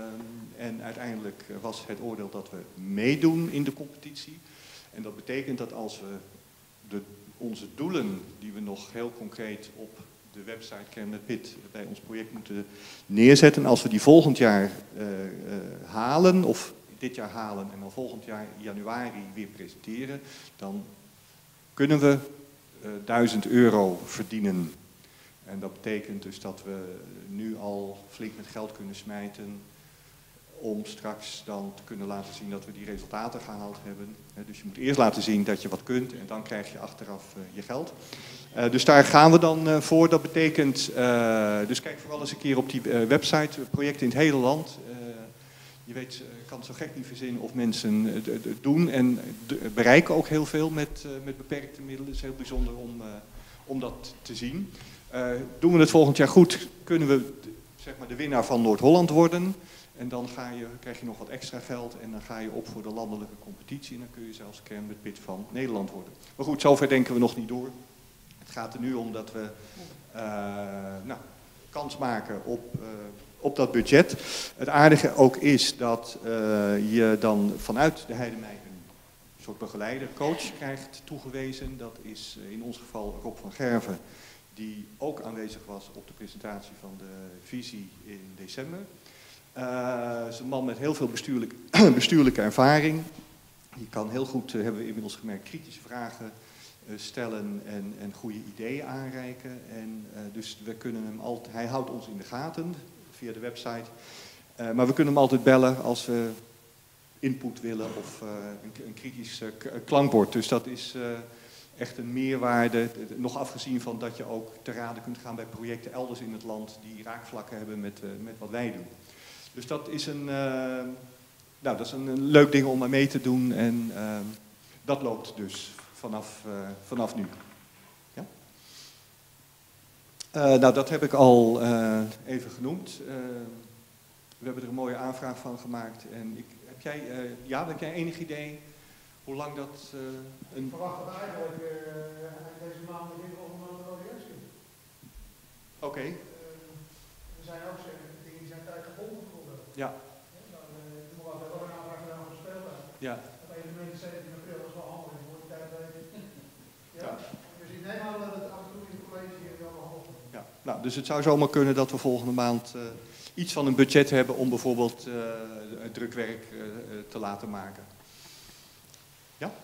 en uiteindelijk was het oordeel dat we meedoen in de competitie. En dat betekent dat als we de, onze doelen, die we nog heel concreet op de website Kern met Pit bij ons project moeten neerzetten, als we die volgend jaar uh, uh, halen, of dit jaar halen en dan volgend jaar januari weer presenteren, dan kunnen we uh, duizend euro verdienen. En dat betekent dus dat we nu al flink met geld kunnen smijten om straks dan te kunnen laten zien dat we die resultaten gehaald hebben. Dus je moet eerst laten zien dat je wat kunt en dan krijg je achteraf je geld. Uh, dus daar gaan we dan uh, voor. Dat betekent, uh, dus kijk vooral eens een keer op die uh, website, projecten in het hele land. Uh, je weet, ik kan het zo gek niet verzinnen of mensen het uh, doen en bereiken ook heel veel met, uh, met beperkte middelen. Het is heel bijzonder om, uh, om dat te zien. Uh, doen we het volgend jaar goed, kunnen we zeg maar, de winnaar van Noord-Holland worden. En dan ga je, krijg je nog wat extra geld en dan ga je op voor de landelijke competitie. En dan kun je zelfs Kern met Pit van Nederland worden. Maar goed, zover denken we nog niet door. Het gaat er nu om dat we uh, nou, kans maken op, uh, op dat budget. Het aardige ook is dat uh, je dan vanuit de Heidemij een soort begeleider, coach krijgt toegewezen. Dat is in ons geval Rob van Gerven, die ook aanwezig was op de presentatie van de visie in december. Uh, is een man met heel veel bestuurlijk, bestuurlijke ervaring. Die kan heel goed, uh, hebben we inmiddels gemerkt, kritische vragen uh, stellen en, en goede ideeën aanreiken. En, uh, dus we kunnen hem altijd, hij houdt ons in de gaten via de website. Uh, maar we kunnen hem altijd bellen als we input willen of uh, een, een kritisch uh, klankbord. Dus dat is uh, echt een meerwaarde, nog afgezien van dat je ook te raden kunt gaan bij projecten elders in het land die raakvlakken hebben met, uh, met wat wij doen. Dus dat is een, uh, nou, dat is een, een leuk ding om mee te doen en uh, dat loopt dus vanaf, uh, vanaf nu. Ja? Uh, nou, dat heb ik al uh, even genoemd. Uh, we hebben er een mooie aanvraag van gemaakt. En ik, heb jij, uh, ja, heb jij enig idee hoe lang dat uh, een... Ik verwacht dat eigenlijk uh, deze maand begin volgende maand wel weer is. Oké. Okay. Uh, er zijn ook dingen die zijn tijdgebonden geworden. Ja. Dan moet we wel een aanvraag gedaan voor de speeltuin. Ja. Dat evenement zeventien april is wel handig voor de tijd weten. Ja. Ja. Dus ik neem aan dat het af en toe in het college hier wel nog Nou, dus het zou zomaar kunnen dat we volgende maand uh, iets van een budget hebben om bijvoorbeeld uh, drukwerk uh, te laten maken. Ja?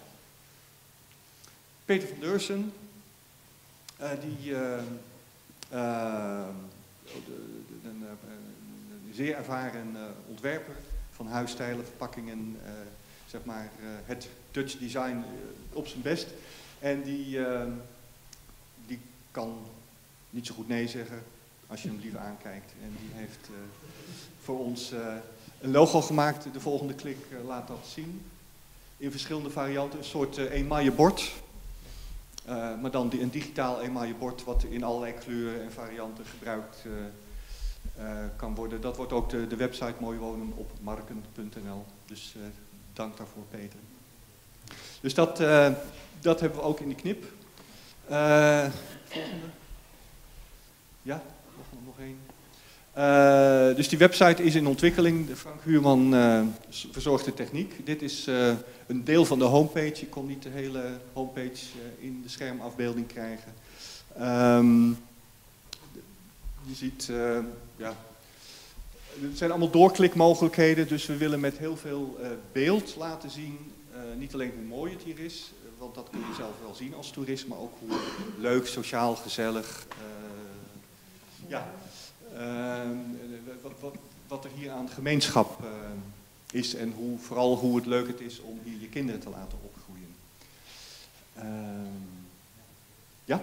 Peter van Deursen, uh, die uh, uh, een, een zeer ervaren uh, ontwerper van huisstijlen, verpakkingen, uh, zeg maar uh, het Dutch design uh, op zijn best. En die, uh, die kan niet zo goed nee zeggen als je hem liever aankijkt. En die heeft uh, voor ons uh, een logo gemaakt. De volgende klik uh, laat dat zien. In verschillende varianten. Een soort uh, emaille bord. Uh, maar dan een digitaal emaille bord wat in allerlei kleuren en varianten gebruikt uh, uh, kan worden. Dat wordt ook de, de website Mooi Wonen op marken punt n l. Dus uh, dank daarvoor, Peter. Dus dat, uh, dat hebben we ook in de knip. Uh, volgende. Ja, nog, nog één. Uh, dus die website is in ontwikkeling. Frank Huurman uh, verzorgt de techniek. Dit is uh, een deel van de homepage. Je kon niet de hele homepage uh, in de schermafbeelding krijgen. Um, je ziet, uh, ja, het zijn allemaal doorklikmogelijkheden. Dus we willen met heel veel uh, beeld laten zien. Uh, niet alleen hoe mooi het hier is, want dat kun je zelf wel zien als toerist, maar ook hoe leuk, sociaal, gezellig. Uh, ja. Uh, wat, wat, wat er hier aan gemeenschap uh, is en hoe, vooral hoe het leuk het is om hier je kinderen te laten opgroeien. Uh, ja?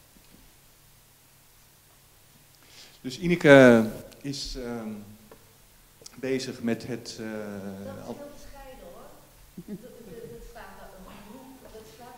Dus Ineke is uh, bezig met het... Uh, dat is heel bescheiden hoor. Dat staat daar een groep, dat slaat...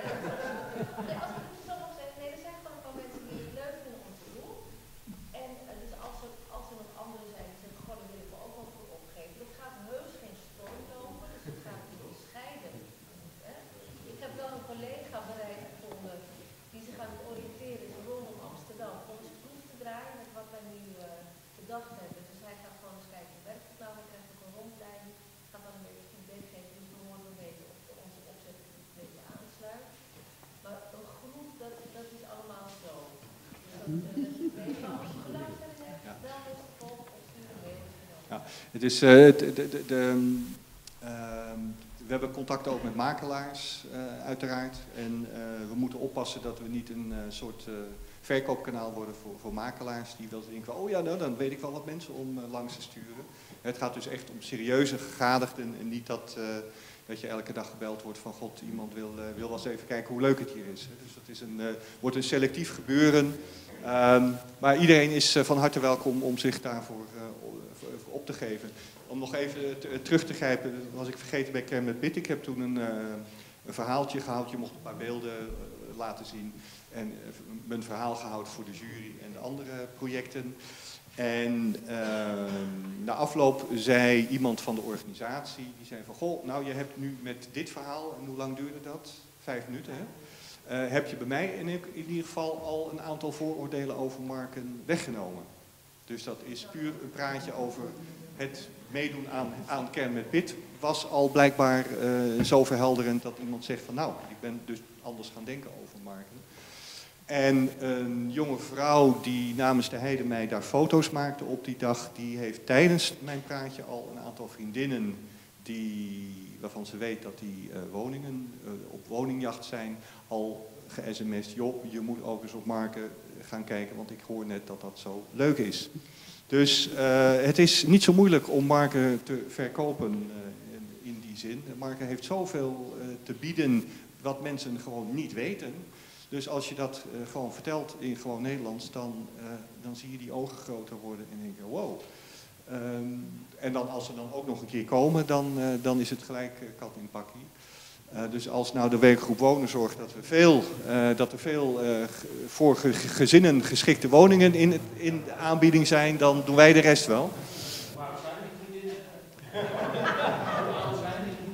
Nee, als ik het zo mag zeggen, nee, er zijn gewoon een paar mensen die het leuk vinden om te doen. En uh, dus als er, als er nog anderen zijn die zeggen, goh, daar wil ik me ook wel voor opgeven. Dat gaat heus geen storm lopen, dus het gaat heel bescheiden. Hè? Ik heb wel een collega bereid gevonden die zich aan het oriënteren is rondom Amsterdam om eens proef te draaien met wat wij nu uh, bedacht hebben. Dus hij gaat gewoon eens kijken, werkt het nou? Hij krijgt ook een rondleiding, gaat dan een beetje feedback geven, dus we horen een beetje of onze opzet een beetje aansluit. Maar een groep, dat, dat is allemaal zo. Dus dat, uh, dat je weet, maar als je belangstelling hebt, ja. Dan is het vol of stuur een mail. Ja, het is, uh, de, de, de, de, uh, we hebben contact ook met makelaars, uh, uiteraard. En uh, we moeten oppassen dat we niet een uh, soort uh, verkoopkanaal worden voor, voor makelaars. Die wel denken, oh ja, nou, dan weet ik wel wat mensen om uh, langs te sturen. Het gaat dus echt om serieuze gegadigden en niet dat, uh, dat je elke dag gebeld wordt van god, iemand wil, uh, wil wel eens even kijken hoe leuk het hier is. Hè. Dus dat is een, uh, wordt een selectief gebeuren. Um, maar iedereen is uh, van harte welkom om zich daarvoor uh, op te geven. Om nog even te, terug te grijpen, dat was ik vergeten bij Kerm met Bit. Ik heb toen een, uh, een verhaaltje gehouden, je mocht een paar beelden uh, laten zien. En uh, een verhaal gehouden voor de jury en de andere projecten. En uh, na afloop zei iemand van de organisatie, die zei van goh, nou je hebt nu met dit verhaal, en hoe lang duurde dat? Vijf minuten hè? Uh, heb je bij mij in, in ieder geval al een aantal vooroordelen over marken weggenomen. Dus dat is puur een praatje over het meedoen aan, aan Kerm met Bit. Was al blijkbaar uh, zo verhelderend dat iemand zegt van nou, ik ben dus anders gaan denken over marken. En een jonge vrouw die namens de Heide mij daar foto's maakte op die dag, die heeft tijdens mijn praatje al een aantal vriendinnen die, waarvan ze weet dat die uh, woningen uh, op woningjacht zijn, al ge-sms'd, joh, je moet ook eens op marken gaan kijken, want ik hoor net dat dat zo leuk is. Dus uh, het is niet zo moeilijk om marken te verkopen uh, in, in die zin. Marken heeft zoveel uh, te bieden wat mensen gewoon niet weten. Dus als je dat uh, gewoon vertelt in gewoon Nederlands, dan, uh, dan zie je die ogen groter worden en denk je, wow. Um, en dan als ze dan ook nog een keer komen, dan, uh, dan is het gelijk uh, kat in pakkie. Uh, dus als nou de werkgroep wonen zorgt dat, we veel, uh, dat er veel uh, voor ge gezinnen geschikte woningen in, in de aanbieding zijn, dan doen wij de rest wel. Waarom zijn die vriendinnen? Waarom zijn die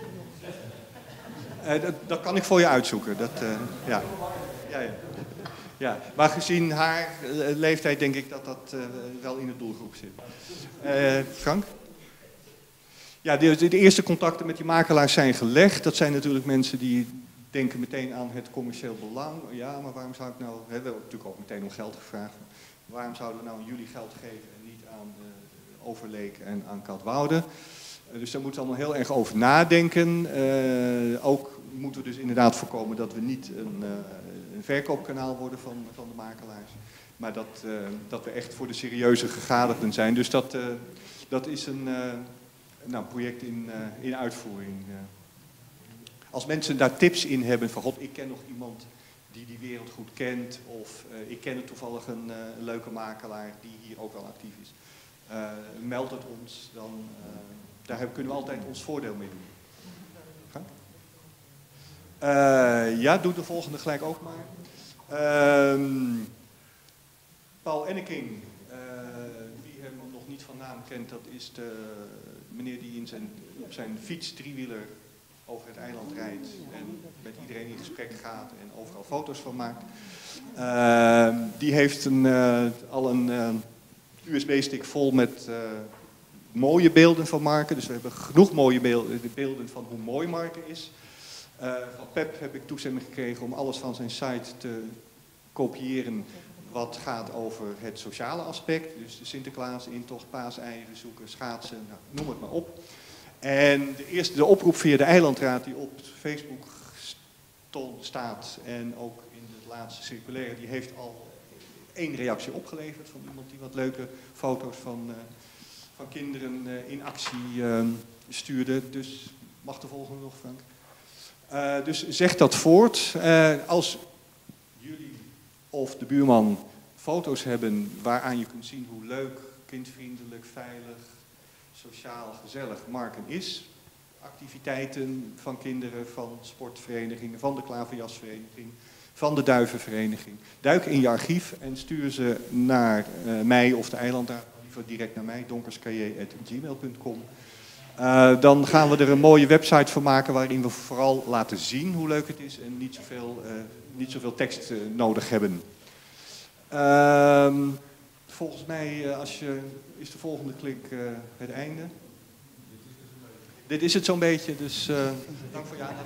vriendinnen? Uh, dat, dat kan ik voor je uitzoeken. Dat, uh, ja. Ja, ja. Ja, maar gezien haar uh, leeftijd denk ik dat dat uh, wel in de doelgroep zit. Uh, Frank? Ja, de, de eerste contacten met die makelaars zijn gelegd. Dat zijn natuurlijk mensen die denken meteen aan het commercieel belang. Ja, maar waarom zou ik nou, hè, we hebben natuurlijk ook meteen om geld gevraagd. Waarom zouden we nou aan jullie geld geven en niet aan uh, Overleek en aan Katwoude? Uh, dus daar moeten we allemaal heel erg over nadenken. Uh, ook moeten we dus inderdaad voorkomen dat we niet een, uh, een verkoopkanaal worden van, van de makelaars. Maar dat, uh, dat we echt voor de serieuze gegadigden zijn. Dus dat, uh, dat is een uh, nou, project in, uh, in uitvoering. Uh. Als mensen daar tips in hebben van god, ik ken nog iemand die die wereld goed kent. Of uh, ik ken toevallig een, uh, een leuke makelaar die hier ook wel actief is. Uh, meld het ons, dan uh, daar hebben, kunnen we altijd ons voordeel mee doen. Uh, ja, doe de volgende gelijk ook maar. Uh, Paul Enneking, uh, wie hem nog niet van naam kent, dat is de meneer die in zijn, op zijn fiets driewieler over het eiland rijdt en met iedereen in gesprek gaat en overal foto's van maakt. Uh, die heeft een, uh, al een uh, U S B-stick vol met uh, mooie beelden van Marken. Dus we hebben genoeg mooie beelden, beelden van hoe mooi Marken is. Uh, van Pep heb ik toestemming gekregen om alles van zijn site te kopiëren wat gaat over het sociale aspect. Dus de Sinterklaas, intocht, paaseieren zoeken, schaatsen, nou, noem het maar op. En de eerste de oproep via de Eilandraad die op Facebook staat en ook in het laatste circulaire, die heeft al één reactie opgeleverd van iemand die wat leuke foto's van, uh, van kinderen uh, in actie uh, stuurde. Dus mag de volgende nog, Frank? Uh, dus zeg dat voort. Uh, als jullie of de buurman foto's hebben waaraan je kunt zien hoe leuk, kindvriendelijk, veilig, sociaal, gezellig Marken is. Activiteiten van kinderen, van sportverenigingen, van de klaverjasvereniging, van de duivenvereniging. Duik in je archief en stuur ze naar uh, mij of de Eilandraad, liever direct naar mij, donkerskaye at gmail punt com. Uh, dan gaan we er een mooie website van maken waarin we vooral laten zien hoe leuk het is en niet zoveel, uh, niet zoveel tekst uh, nodig hebben. Uh, volgens mij uh, als je, is de volgende klik uh, het einde. Dit is het zo'n beetje, dus uh, dank voor je aandacht.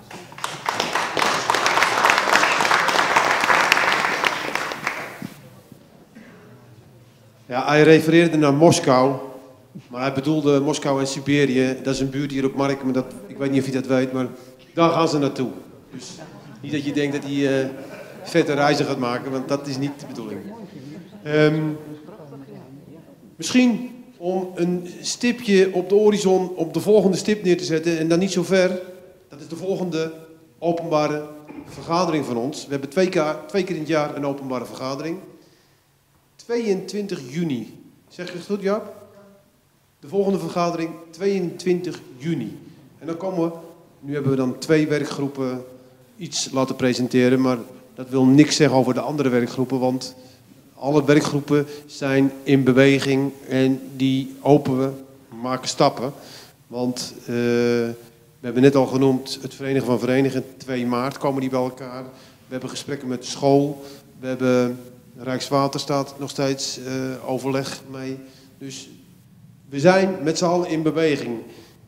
Ja, hij refereerde naar Moskou. Maar hij bedoelde Moskou en Siberië, dat is een buurt hier op Marken, maar dat, ik weet niet of je dat weet, maar daar gaan ze naartoe. Dus niet dat je denkt dat hij uh, vette reizen gaat maken, want dat is niet de bedoeling. Um, misschien om een stipje op de horizon, op de volgende stip neer te zetten, en dan niet zo ver, dat is de volgende openbare vergadering van ons. We hebben twee keer, twee keer in het jaar een openbare vergadering. tweeëntwintig juni. Zeg je het goed, Jaap? De volgende vergadering, tweeëntwintig juni. En dan komen we, nu hebben we dan twee werkgroepen iets laten presenteren, maar dat wil niks zeggen over de andere werkgroepen, want alle werkgroepen zijn in beweging en die hopen we maken stappen. Want uh, we hebben net al genoemd het Verenigen van Verenigingen, twee maart komen die bij elkaar. We hebben gesprekken met de school, we hebben Rijkswaterstaat nog steeds uh, overleg mee. Dus we zijn met z'n allen in beweging.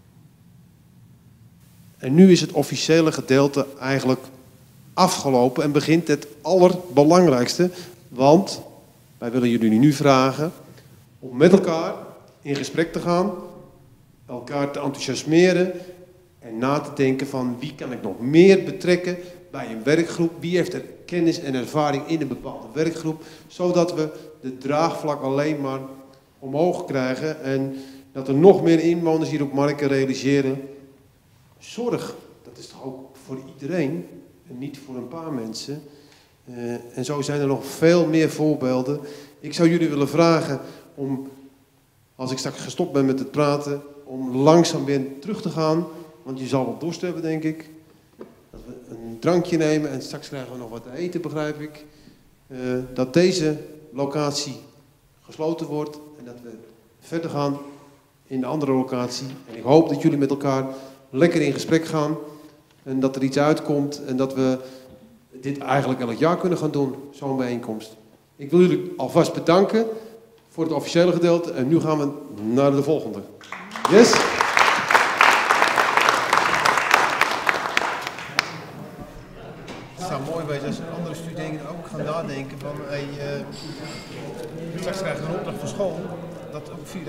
En nu is het officiële gedeelte eigenlijk afgelopen en begint het allerbelangrijkste. Want wij willen jullie nu vragen om met elkaar in gesprek te gaan, elkaar te enthousiasmeren en na te denken van wie kan ik nog meer betrekken bij een werkgroep, wie heeft er kennis en ervaring in een bepaalde werkgroep, zodat we de draagvlak alleen maar omhoog krijgen en dat er nog meer inwoners hier op Marken realiseren. Zorg, dat is toch ook voor iedereen en niet voor een paar mensen. Uh, en zo zijn er nog veel meer voorbeelden. Ik zou jullie willen vragen om, als ik straks gestopt ben met het praten, om langzaam weer terug te gaan. Want je zal wel dorst hebben, denk ik. Dat we een drankje nemen en straks krijgen we nog wat te eten, begrijp ik. Uh, dat deze locatie gesloten wordt en dat we verder gaan in de andere locatie. En ik hoop dat jullie met elkaar lekker in gesprek gaan en dat er iets uitkomt en dat we dit eigenlijk elk jaar kunnen gaan doen, zo'n bijeenkomst. Ik wil jullie alvast bedanken voor het officiële gedeelte en nu gaan we naar de volgende. Yes?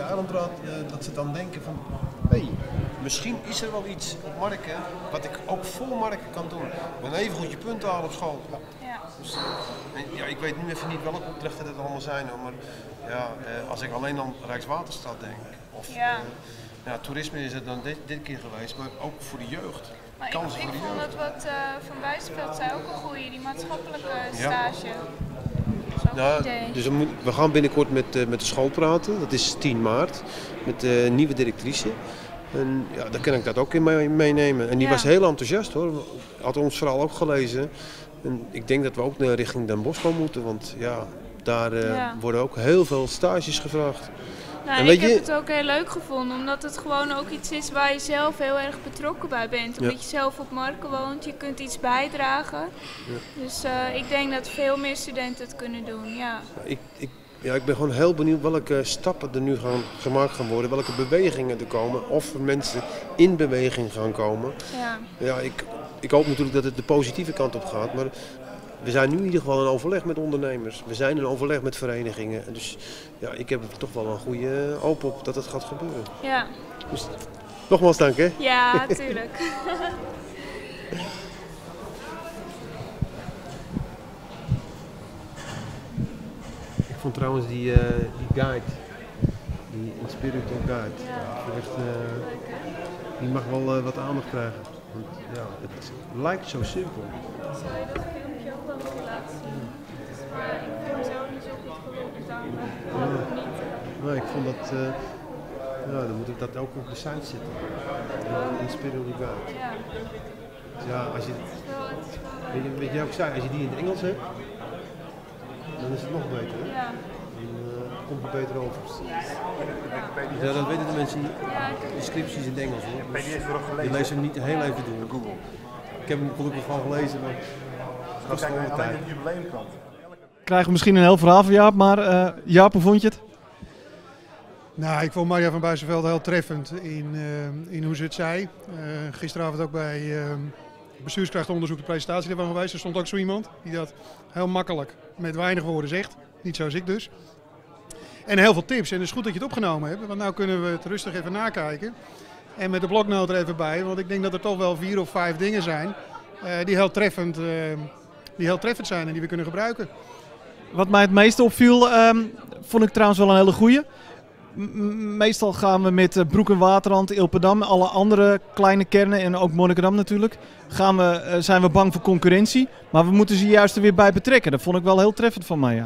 de eilandraad, uh, dat ze dan denken van, hé, hey, misschien is er wel iets op Marken wat ik ook voor Marken kan doen. Ik ben even goed je punten halen op school. Ja. Dus, en, ja, ik weet nu even niet welke opdrachten het allemaal zijn, hoor, maar ja, uh, als ik alleen aan Rijkswaterstaat denk, of ja. Uh, ja, toerisme is het dan dit, dit keer geweest, maar ook voor de jeugd. Maar ik, ik vond het wat uh, Van Wijsveld zei ook een goeie, die maatschappelijke stage. Ja. Nou, dus we, moet, we gaan binnenkort met, uh, met de school praten, dat is tien maart, met de uh, nieuwe directrice. En ja, daar kan ik dat ook in mee, meenemen. En die ja. was heel enthousiast hoor, had ons verhaal ook gelezen. En ik denk dat we ook naar richting Den Bosch gaan moeten, want ja, daar uh, ja. worden ook heel veel stages gevraagd. Nou, en ik heb je... het ook heel leuk gevonden, omdat het gewoon ook iets is waar je zelf heel erg betrokken bij bent. Omdat ja. je zelf op Marken woont, je kunt iets bijdragen. Ja. Dus uh, ik denk dat veel meer studenten het kunnen doen, ja. ja ik, ik, ja, ik ben gewoon heel benieuwd welke stappen er nu gaan, gemaakt gaan worden, welke bewegingen er komen, of er mensen in beweging gaan komen. Ja. Ja, ik, ik hoop natuurlijk dat het de positieve kant op gaat, maar we zijn nu in ieder geval in overleg met ondernemers. We zijn in overleg met verenigingen. Dus ja, ik heb er toch wel een goede hoop op dat het gaat gebeuren. Ja. Dus nogmaals dank hè. Ja, tuurlijk. Ik vond trouwens die, uh, die guide, die Inspirital Guide, ja. echt, uh, die mag wel uh, wat aandacht krijgen. Want, ja, het lijkt zo simpel. Zou je dat filmpje ook wel willen laten zien? Maar ik vind hem zo niet zo goed gelukt, daarom uh, ja. niet. Nee, ik vond dat, uh, ja, dan moet ik dat ook op de site zetten. Uh, Inspirital Guide. Ja. Dus ja, als je, het is wel, het is wel weet, je, weet je ook zei, als je die in het Engels hebt, dan is het nog beter. Hè? Ja. Dan uh, komt het beter over. Precies. Ja. Ja, dat weten de mensen niet. Ja, de scripties in het Engels. Hoor. Dus je leest hem niet heel even door. Google. Ik heb hem gelukkig van gelezen, maar dat is gewoon de tijd. Krijgen we misschien een heel verhaal van Jaap, maar uh, Jaap, hoe vond je het? Nou, ik vond Marja van Buizenveld heel treffend in, uh, in hoe ze het zei. Uh, gisteravond ook bij uh, bestuurskrachtonderzoek de presentatie ervan geweest. Er stond ook zo iemand die dat heel makkelijk met weinig woorden zegt. Niet zoals ik dus. En heel veel tips. En het is goed dat je het opgenomen hebt, want nu kunnen we het rustig even nakijken. En met de bloknoot er even bij, want ik denk dat er toch wel vier of vijf dingen zijn uh, die, heel treffend, uh, die heel treffend zijn en die we kunnen gebruiken. Wat mij het meeste opviel, um, vond ik trouwens wel een hele goeie. M- meestal gaan we met uh, Broek en Waterland, Ilpendam, alle andere kleine kernen en ook Monnikendam natuurlijk, gaan we, uh, zijn we bang voor concurrentie. Maar we moeten ze juist er weer bij betrekken. Dat vond ik wel heel treffend van mij, ja.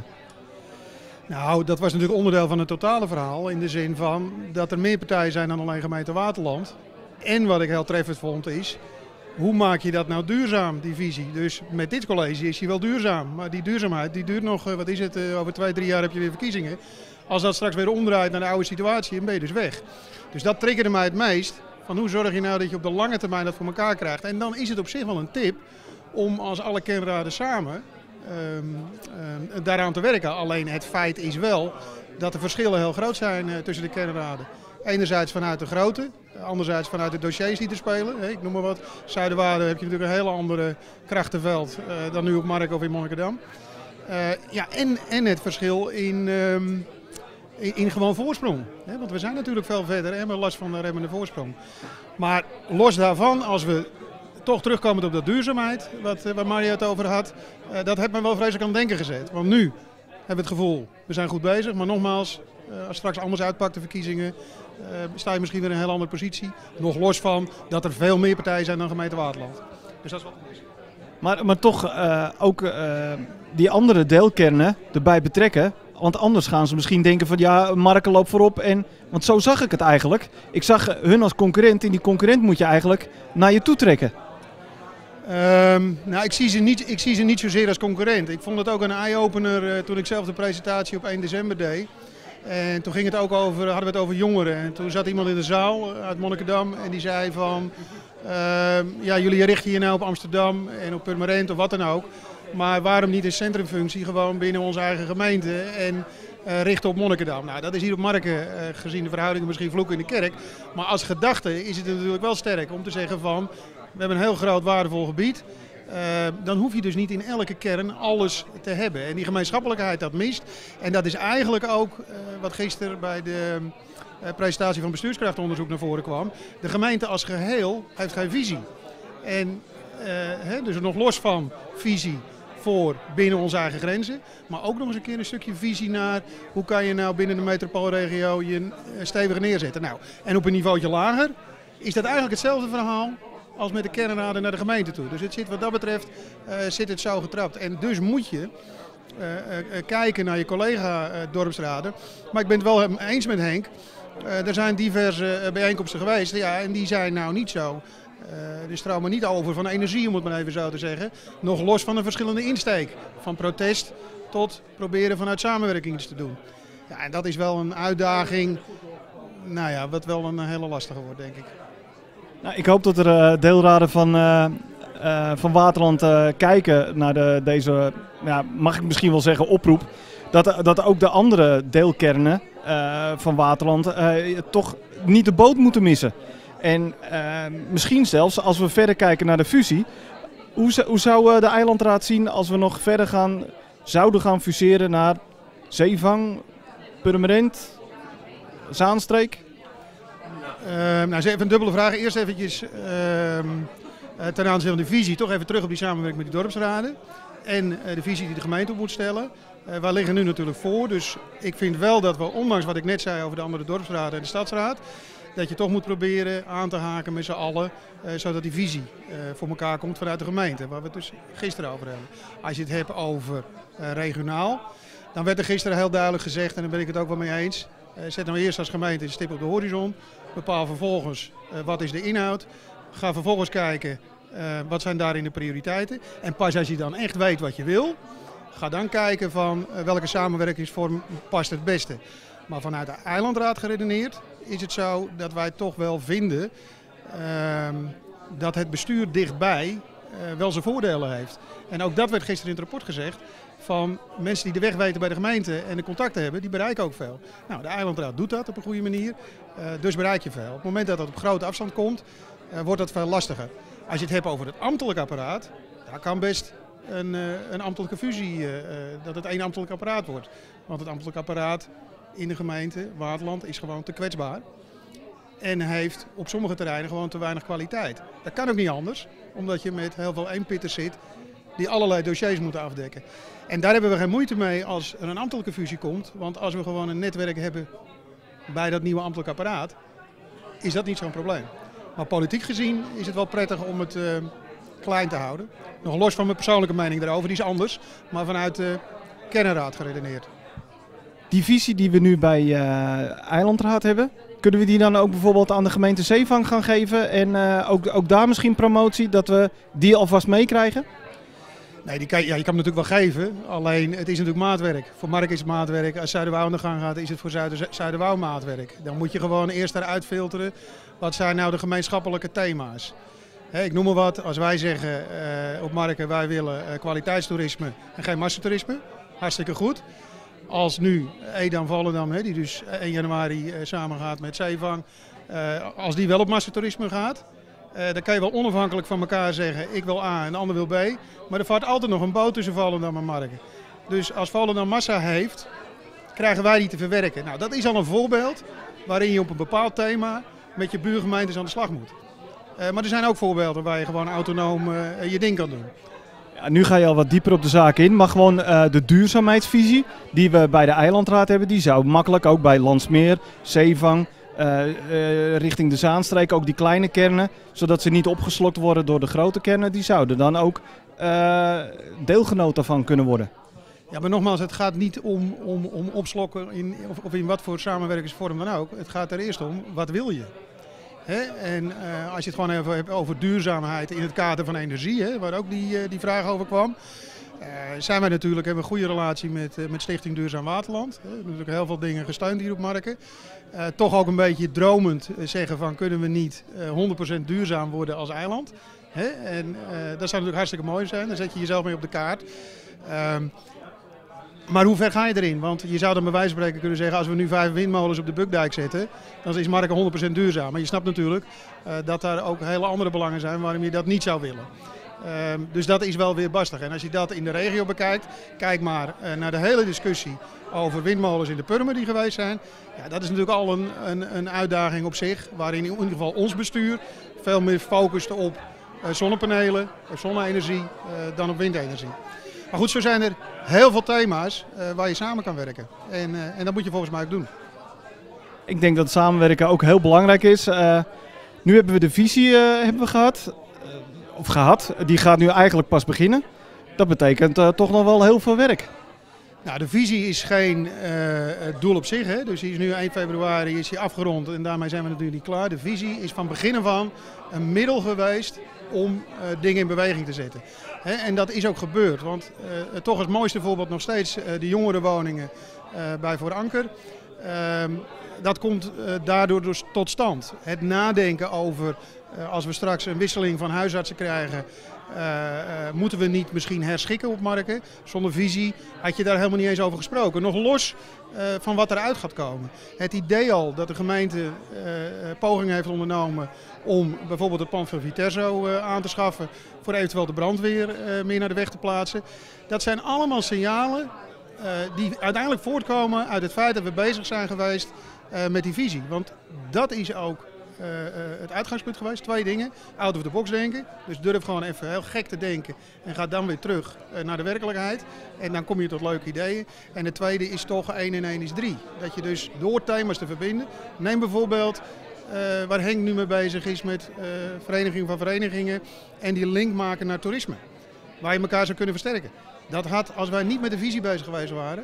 Nou, dat was natuurlijk onderdeel van het totale verhaal. In de zin van dat er meer partijen zijn dan alleen gemeente Waterland. En wat ik heel treffend vond is, hoe maak je dat nou duurzaam, die visie? Dus met dit college is die wel duurzaam. Maar die duurzaamheid, die duurt nog, wat is het, over twee, drie jaar heb je weer verkiezingen. Als dat straks weer omdraait naar de oude situatie, dan ben je dus weg. Dus dat triggerde mij het meest. Van hoe zorg je nou dat je op de lange termijn dat voor elkaar krijgt? En dan is het op zich wel een tip om als alle kernraden samen Um, um, daaraan te werken. Alleen het feit is wel dat de verschillen heel groot zijn uh, tussen de kernraden. Enerzijds vanuit de grootte, anderzijds vanuit de dossiers die er spelen. Hey, ik noem maar wat. Zuiderwaarden heb je natuurlijk een hele andere krachtenveld uh, dan nu op Marken of in Monnikendam. Uh, ja, en, en het verschil in, um, in, in gewoon voorsprong. Hè? Want we zijn natuurlijk veel verder en we hebben last van de remmende voorsprong. Maar los daarvan, als we toch terugkomend op dat duurzaamheid, wat, waar Marja het over had, uh, dat heeft me wel vreselijk aan het denken gezet. Want nu hebben we het gevoel, we zijn goed bezig, maar nogmaals, uh, als straks anders uitpakt de verkiezingen, uh, sta je misschien weer in een heel andere positie. Nog los van dat er veel meer partijen zijn dan gemeente Waterland. Dus dat is wat het is. Maar, maar toch uh, ook uh, die andere deelkernen erbij betrekken. Want anders gaan ze misschien denken van ja, Marken loopt voorop. En, want zo zag ik het eigenlijk. Ik zag hun als concurrent en die concurrent moet je eigenlijk naar je toe trekken. Um, nou, ik zie, ze niet, ik zie ze niet zozeer als concurrent. Ik vond het ook een eye-opener uh, toen ik zelf de presentatie op één december deed. En toen ging het ook over, hadden we het over jongeren. En toen zat iemand in de zaal uit Monnikendam en die zei van, uh, ja, jullie richten je nou op Amsterdam en op Purmerend of wat dan ook. Maar waarom niet een centrumfunctie gewoon binnen onze eigen gemeente en uh, richten op Monnikendam? Nou, dat is hier op Marken, uh, gezien de verhoudingen, misschien vloek in de kerk. Maar als gedachte is het natuurlijk wel sterk om te zeggen van, we hebben een heel groot waardevol gebied. Uh, dan hoef je dus niet in elke kern alles te hebben. En die gemeenschappelijkheid dat mist. En dat is eigenlijk ook uh, wat gisteren bij de uh, presentatie van bestuurskrachtonderzoek naar voren kwam. De gemeente als geheel heeft geen visie. En uh, hè, dus nog los van visie voor binnen onze eigen grenzen. Maar ook nog eens een keer een stukje visie naar hoe kan je nou binnen de metropoolregio je stevig neerzetten. Nou, en op een niveautje lager is dat eigenlijk hetzelfde verhaal als met de kernraden naar de gemeente toe. Dus het zit wat dat betreft uh, zit het zo getrapt. En dus moet je uh, uh, kijken naar je collega uh, dorpsraden. Maar ik ben het wel eens met Henk. Uh, er zijn diverse uh, bijeenkomsten geweest, ja, en die zijn nou niet zo. Uh, er stromen niet over van energie, om het maar even zo te zeggen. Nog los van een verschillende insteek. Van protest tot proberen vanuit samenwerking iets te doen. Ja, en dat is wel een uitdaging, nou ja, wat wel een hele lastige wordt, denk ik. Nou, ik hoop dat er uh, deelraden van, uh, uh, van Waterland uh, kijken naar de, deze, ja, mag ik misschien wel zeggen, oproep. Dat, dat ook de andere deelkernen uh, van Waterland uh, toch niet de boot moeten missen. En uh, misschien zelfs, als we verder kijken naar de fusie, hoe, hoe zou de eilandraad zien als we nog verder gaan, zouden gaan fuseren naar Zeevang, Purmerend, Zaanstreek? Uh, nou, even een dubbele vraag. Eerst eventjes uh, uh, ten aanzien van de visie, toch even terug op die samenwerking met die dorpsraden. En uh, de visie die de gemeente op moet stellen. Uh, wij liggen nu natuurlijk voor, dus ik vind wel dat we, ondanks wat ik net zei over de andere dorpsraden en de stadsraad, dat je toch moet proberen aan te haken met z'n allen, uh, zodat die visie uh, voor elkaar komt vanuit de gemeente, waar we het dus gisteren over hebben. Als je het hebt over uh, regionaal, dan werd er gisteren heel duidelijk gezegd, en daar ben ik het ook wel mee eens, uh, zet nou eerst als gemeente een stip op de horizon, bepaal vervolgens uh, wat is de inhoud, ga vervolgens kijken uh, wat zijn daarin de prioriteiten. En pas als je dan echt weet wat je wil, ga dan kijken van uh, welke samenwerkingsvorm past het beste. Maar vanuit de eilandraad geredeneerd is het zo dat wij toch wel vinden uh, dat het bestuur dichtbij uh, wel zijn voordelen heeft. En ook dat werd gisteren in het rapport gezegd. Van mensen die de weg weten bij de gemeente en de contacten hebben, die bereiken ook veel. Nou, de eilandraad doet dat op een goede manier, uh, dus bereik je veel. Op het moment dat dat op grote afstand komt, uh, wordt dat veel lastiger. Als je het hebt over het ambtelijk apparaat, daar kan best een, uh, een ambtelijke fusie, uh, uh, dat het één ambtelijk apparaat wordt. Want het ambtelijk apparaat in de gemeente Waterland is gewoon te kwetsbaar. En heeft op sommige terreinen gewoon te weinig kwaliteit. Dat kan ook niet anders, omdat je met heel veel eenpitters zit die allerlei dossiers moeten afdekken. En daar hebben we geen moeite mee als er een ambtelijke fusie komt. Want als we gewoon een netwerk hebben bij dat nieuwe ambtelijk apparaat, is dat niet zo'n probleem. Maar politiek gezien is het wel prettig om het uh, klein te houden. Nog los van mijn persoonlijke mening daarover, die is anders. Maar vanuit de kernraad geredeneerd. Die visie die we nu bij uh, eilandraad hebben, kunnen we die dan ook bijvoorbeeld aan de gemeente Zeevang gaan geven? En uh, ook, ook daar misschien promotie, dat we die alvast meekrijgen? Nee, die kan, ja, je kan hem natuurlijk wel geven, alleen het is natuurlijk maatwerk. Voor Mark is het maatwerk, als Zuiderwouw aan de gang gaat is het voor Zuider, Zuiderwouw maatwerk. Dan moet je gewoon eerst eruit filteren, wat zijn nou de gemeenschappelijke thema's. He, ik noem maar wat, als wij zeggen uh, op Marken wij willen uh, kwaliteitstoerisme en geen massatoerisme, hartstikke goed. Als nu Edam Volendam, he, die dus één januari uh, samengaat met Zeevang, uh, als die wel op massatoerisme gaat, Uh, dan kan je wel onafhankelijk van elkaar zeggen, ik wil A en de ander wil B. Maar er vaart altijd nog een boot tussen Volendam en Marken. Dus als Volendam massa heeft, krijgen wij die te verwerken. Nou, dat is al een voorbeeld waarin je op een bepaald thema met je buurgemeentes aan de slag moet. Uh, maar er zijn ook voorbeelden waar je gewoon autonoom uh, je ding kan doen. Ja, nu ga je al wat dieper op de zaak in, maar gewoon uh, de duurzaamheidsvisie die we bij de eilandraad hebben, die zou makkelijk ook bij Landsmeer, Zeevang, Uh, uh, richting de Zaanstreek, ook die kleine kernen, zodat ze niet opgeslokt worden door de grote kernen, die zouden dan ook uh, deelgenoot daarvan kunnen worden. Ja, maar nogmaals, het gaat niet om, om, om opslokken in, of, of in wat voor samenwerkingsvorm dan ook. Het gaat er eerst om, wat wil je? Hè? En uh, als je het gewoon even hebt over duurzaamheid in het kader van energie, hè, waar ook die, uh, die vraag over kwam. Uh, zijn wij natuurlijk, hebben we een goede relatie met, uh, met Stichting Duurzaam Waterland. We hebben natuurlijk heel veel dingen gesteund hier op Marken. Uh, toch ook een beetje dromend uh, zeggen van kunnen we niet uh, honderd procent duurzaam worden als eiland. Hè? En uh, dat zou natuurlijk hartstikke mooi zijn, dan zet je jezelf mee op de kaart. Uh, maar hoe ver ga je erin? Want je zou dan bij wijze van spreken kunnen zeggen als we nu vijf windmolens op de Bukdijk zetten, dan is Marken honderd procent duurzaam. Maar je snapt natuurlijk uh, dat daar ook hele andere belangen zijn waarom je dat niet zou willen. Um, dus dat is wel weer bastig. En als je dat in de regio bekijkt, kijk maar uh, naar de hele discussie over windmolens in de Purmer die geweest zijn. Ja, dat is natuurlijk al een, een, een uitdaging op zich, waarin in ieder geval ons bestuur veel meer focust op uh, zonnepanelen, op zonne-energie, uh, dan op windenergie. Maar goed, zo zijn er heel veel thema's uh, waar je samen kan werken. En, uh, en dat moet je volgens mij ook doen. Ik denk dat samenwerken ook heel belangrijk is. Uh, nu hebben we de visie uh, hebben we gehad. Of gehad, die gaat nu eigenlijk pas beginnen. Dat betekent uh, toch nog wel heel veel werk. Nou, de visie is geen uh, doel op zich, hè? Dus die is nu eind februari is die afgerond en daarmee zijn we natuurlijk niet klaar. De visie is van begin af aan een middel geweest om uh, dingen in beweging te zetten. Hè? En dat is ook gebeurd, want uh, toch het mooiste voorbeeld nog steeds uh, de jongerenwoningen uh, bij Voor Anker. Uh, dat komt uh, daardoor dus tot stand. Het nadenken over, uh, als we straks een wisseling van huisartsen krijgen, uh, uh, moeten we niet misschien herschikken op Marken? Zonder visie had je daar helemaal niet eens over gesproken. Nog los uh, van wat eruit gaat komen. Het idee al dat de gemeente uh, pogingen heeft ondernomen om bijvoorbeeld het pand van Viterzo uh, aan te schaffen voor eventueel de brandweer uh, meer naar de weg te plaatsen. Dat zijn allemaal signalen uh, die uiteindelijk voortkomen uit het feit dat we bezig zijn geweest Uh, met die visie. Want dat is ook uh, uh, het uitgangspunt geweest. Twee dingen. Out of the box denken. Dus durf gewoon even heel gek te denken. En ga dan weer terug uh, naar de werkelijkheid. En dan kom je tot leuke ideeën. En het tweede is toch één en één is drie. Dat je dus door thema's te verbinden. Neem bijvoorbeeld uh, waar Henk nu mee bezig is met uh, vereniging van verenigingen. En die link maken naar toerisme. Waar je elkaar zou kunnen versterken. Dat had, als wij niet met de visie bezig geweest waren,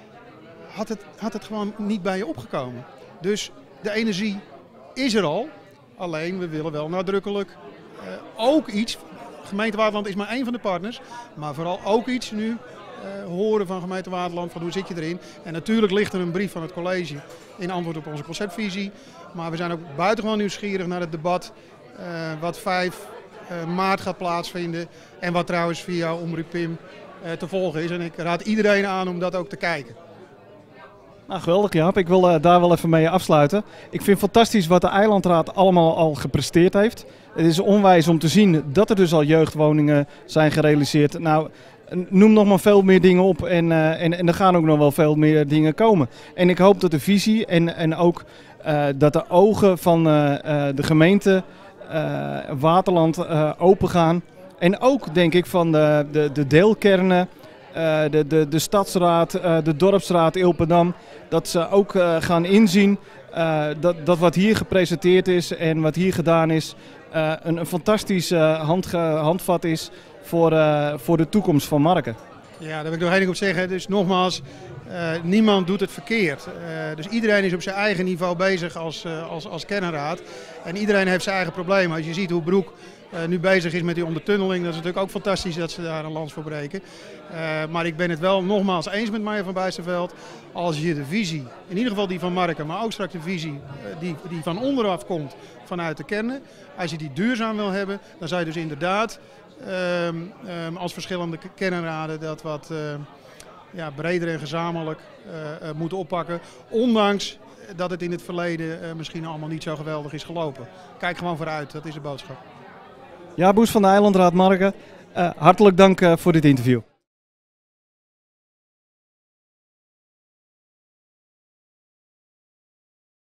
Had het, had het gewoon niet bij je opgekomen. Dus de energie is er al. Alleen we willen wel nadrukkelijk uh, ook iets. Gemeente Waterland is maar één van de partners. Maar vooral ook iets nu uh, horen van Gemeente Waterland. Van hoe zit je erin? En natuurlijk ligt er een brief van het college in antwoord op onze conceptvisie. Maar we zijn ook buitengewoon nieuwsgierig naar het debat. Uh, wat vijf maart gaat plaatsvinden. En wat trouwens via Omroep Pim uh, te volgen is. En ik raad iedereen aan om dat ook te kijken. Nou, geweldig Jaap. Ik wil uh, daar wel even mee afsluiten. Ik vind fantastisch wat de Eilandraad allemaal al gepresteerd heeft. Het is onwijs om te zien dat er dus al jeugdwoningen zijn gerealiseerd. Nou, noem nog maar veel meer dingen op en, uh, en, en er gaan ook nog wel veel meer dingen komen. En ik hoop dat de visie en, en ook uh, dat de ogen van uh, uh, de gemeente uh, Waterland uh, open gaan. En ook denk ik van de, de, de deelkernen. Uh, de, de, de stadsraad, uh, de dorpsraad Ilpendam, dat ze ook uh, gaan inzien uh, dat, dat wat hier gepresenteerd is en wat hier gedaan is uh, een, een fantastisch uh, handge, handvat is voor, uh, voor de toekomst van Marken. Ja, daar wil ik nog één ding op zeggen. Dus nogmaals, uh, niemand doet het verkeerd. Uh, dus iedereen is op zijn eigen niveau bezig als, uh, als, als kernraad. En iedereen heeft zijn eigen problemen. Als je ziet hoe Broek Uh, nu bezig is met die ondertunneling, dat is natuurlijk ook fantastisch dat ze daar een lans voor breken. Uh, maar ik ben het wel nogmaals eens met Maya van Bijsterveld. Als je de visie, in ieder geval die van Marken, maar ook straks de visie uh, die, die van onderaf komt vanuit de kernen. Als je die duurzaam wil hebben, dan zou je dus inderdaad um, um, als verschillende kernraden dat wat uh, ja, breder en gezamenlijk uh, uh, moeten oppakken. Ondanks dat het in het verleden uh, misschien allemaal niet zo geweldig is gelopen. Kijk gewoon vooruit, dat is de boodschap. Ja, Boes van de Eilandraad Marken, uh, hartelijk dank uh, voor dit interview.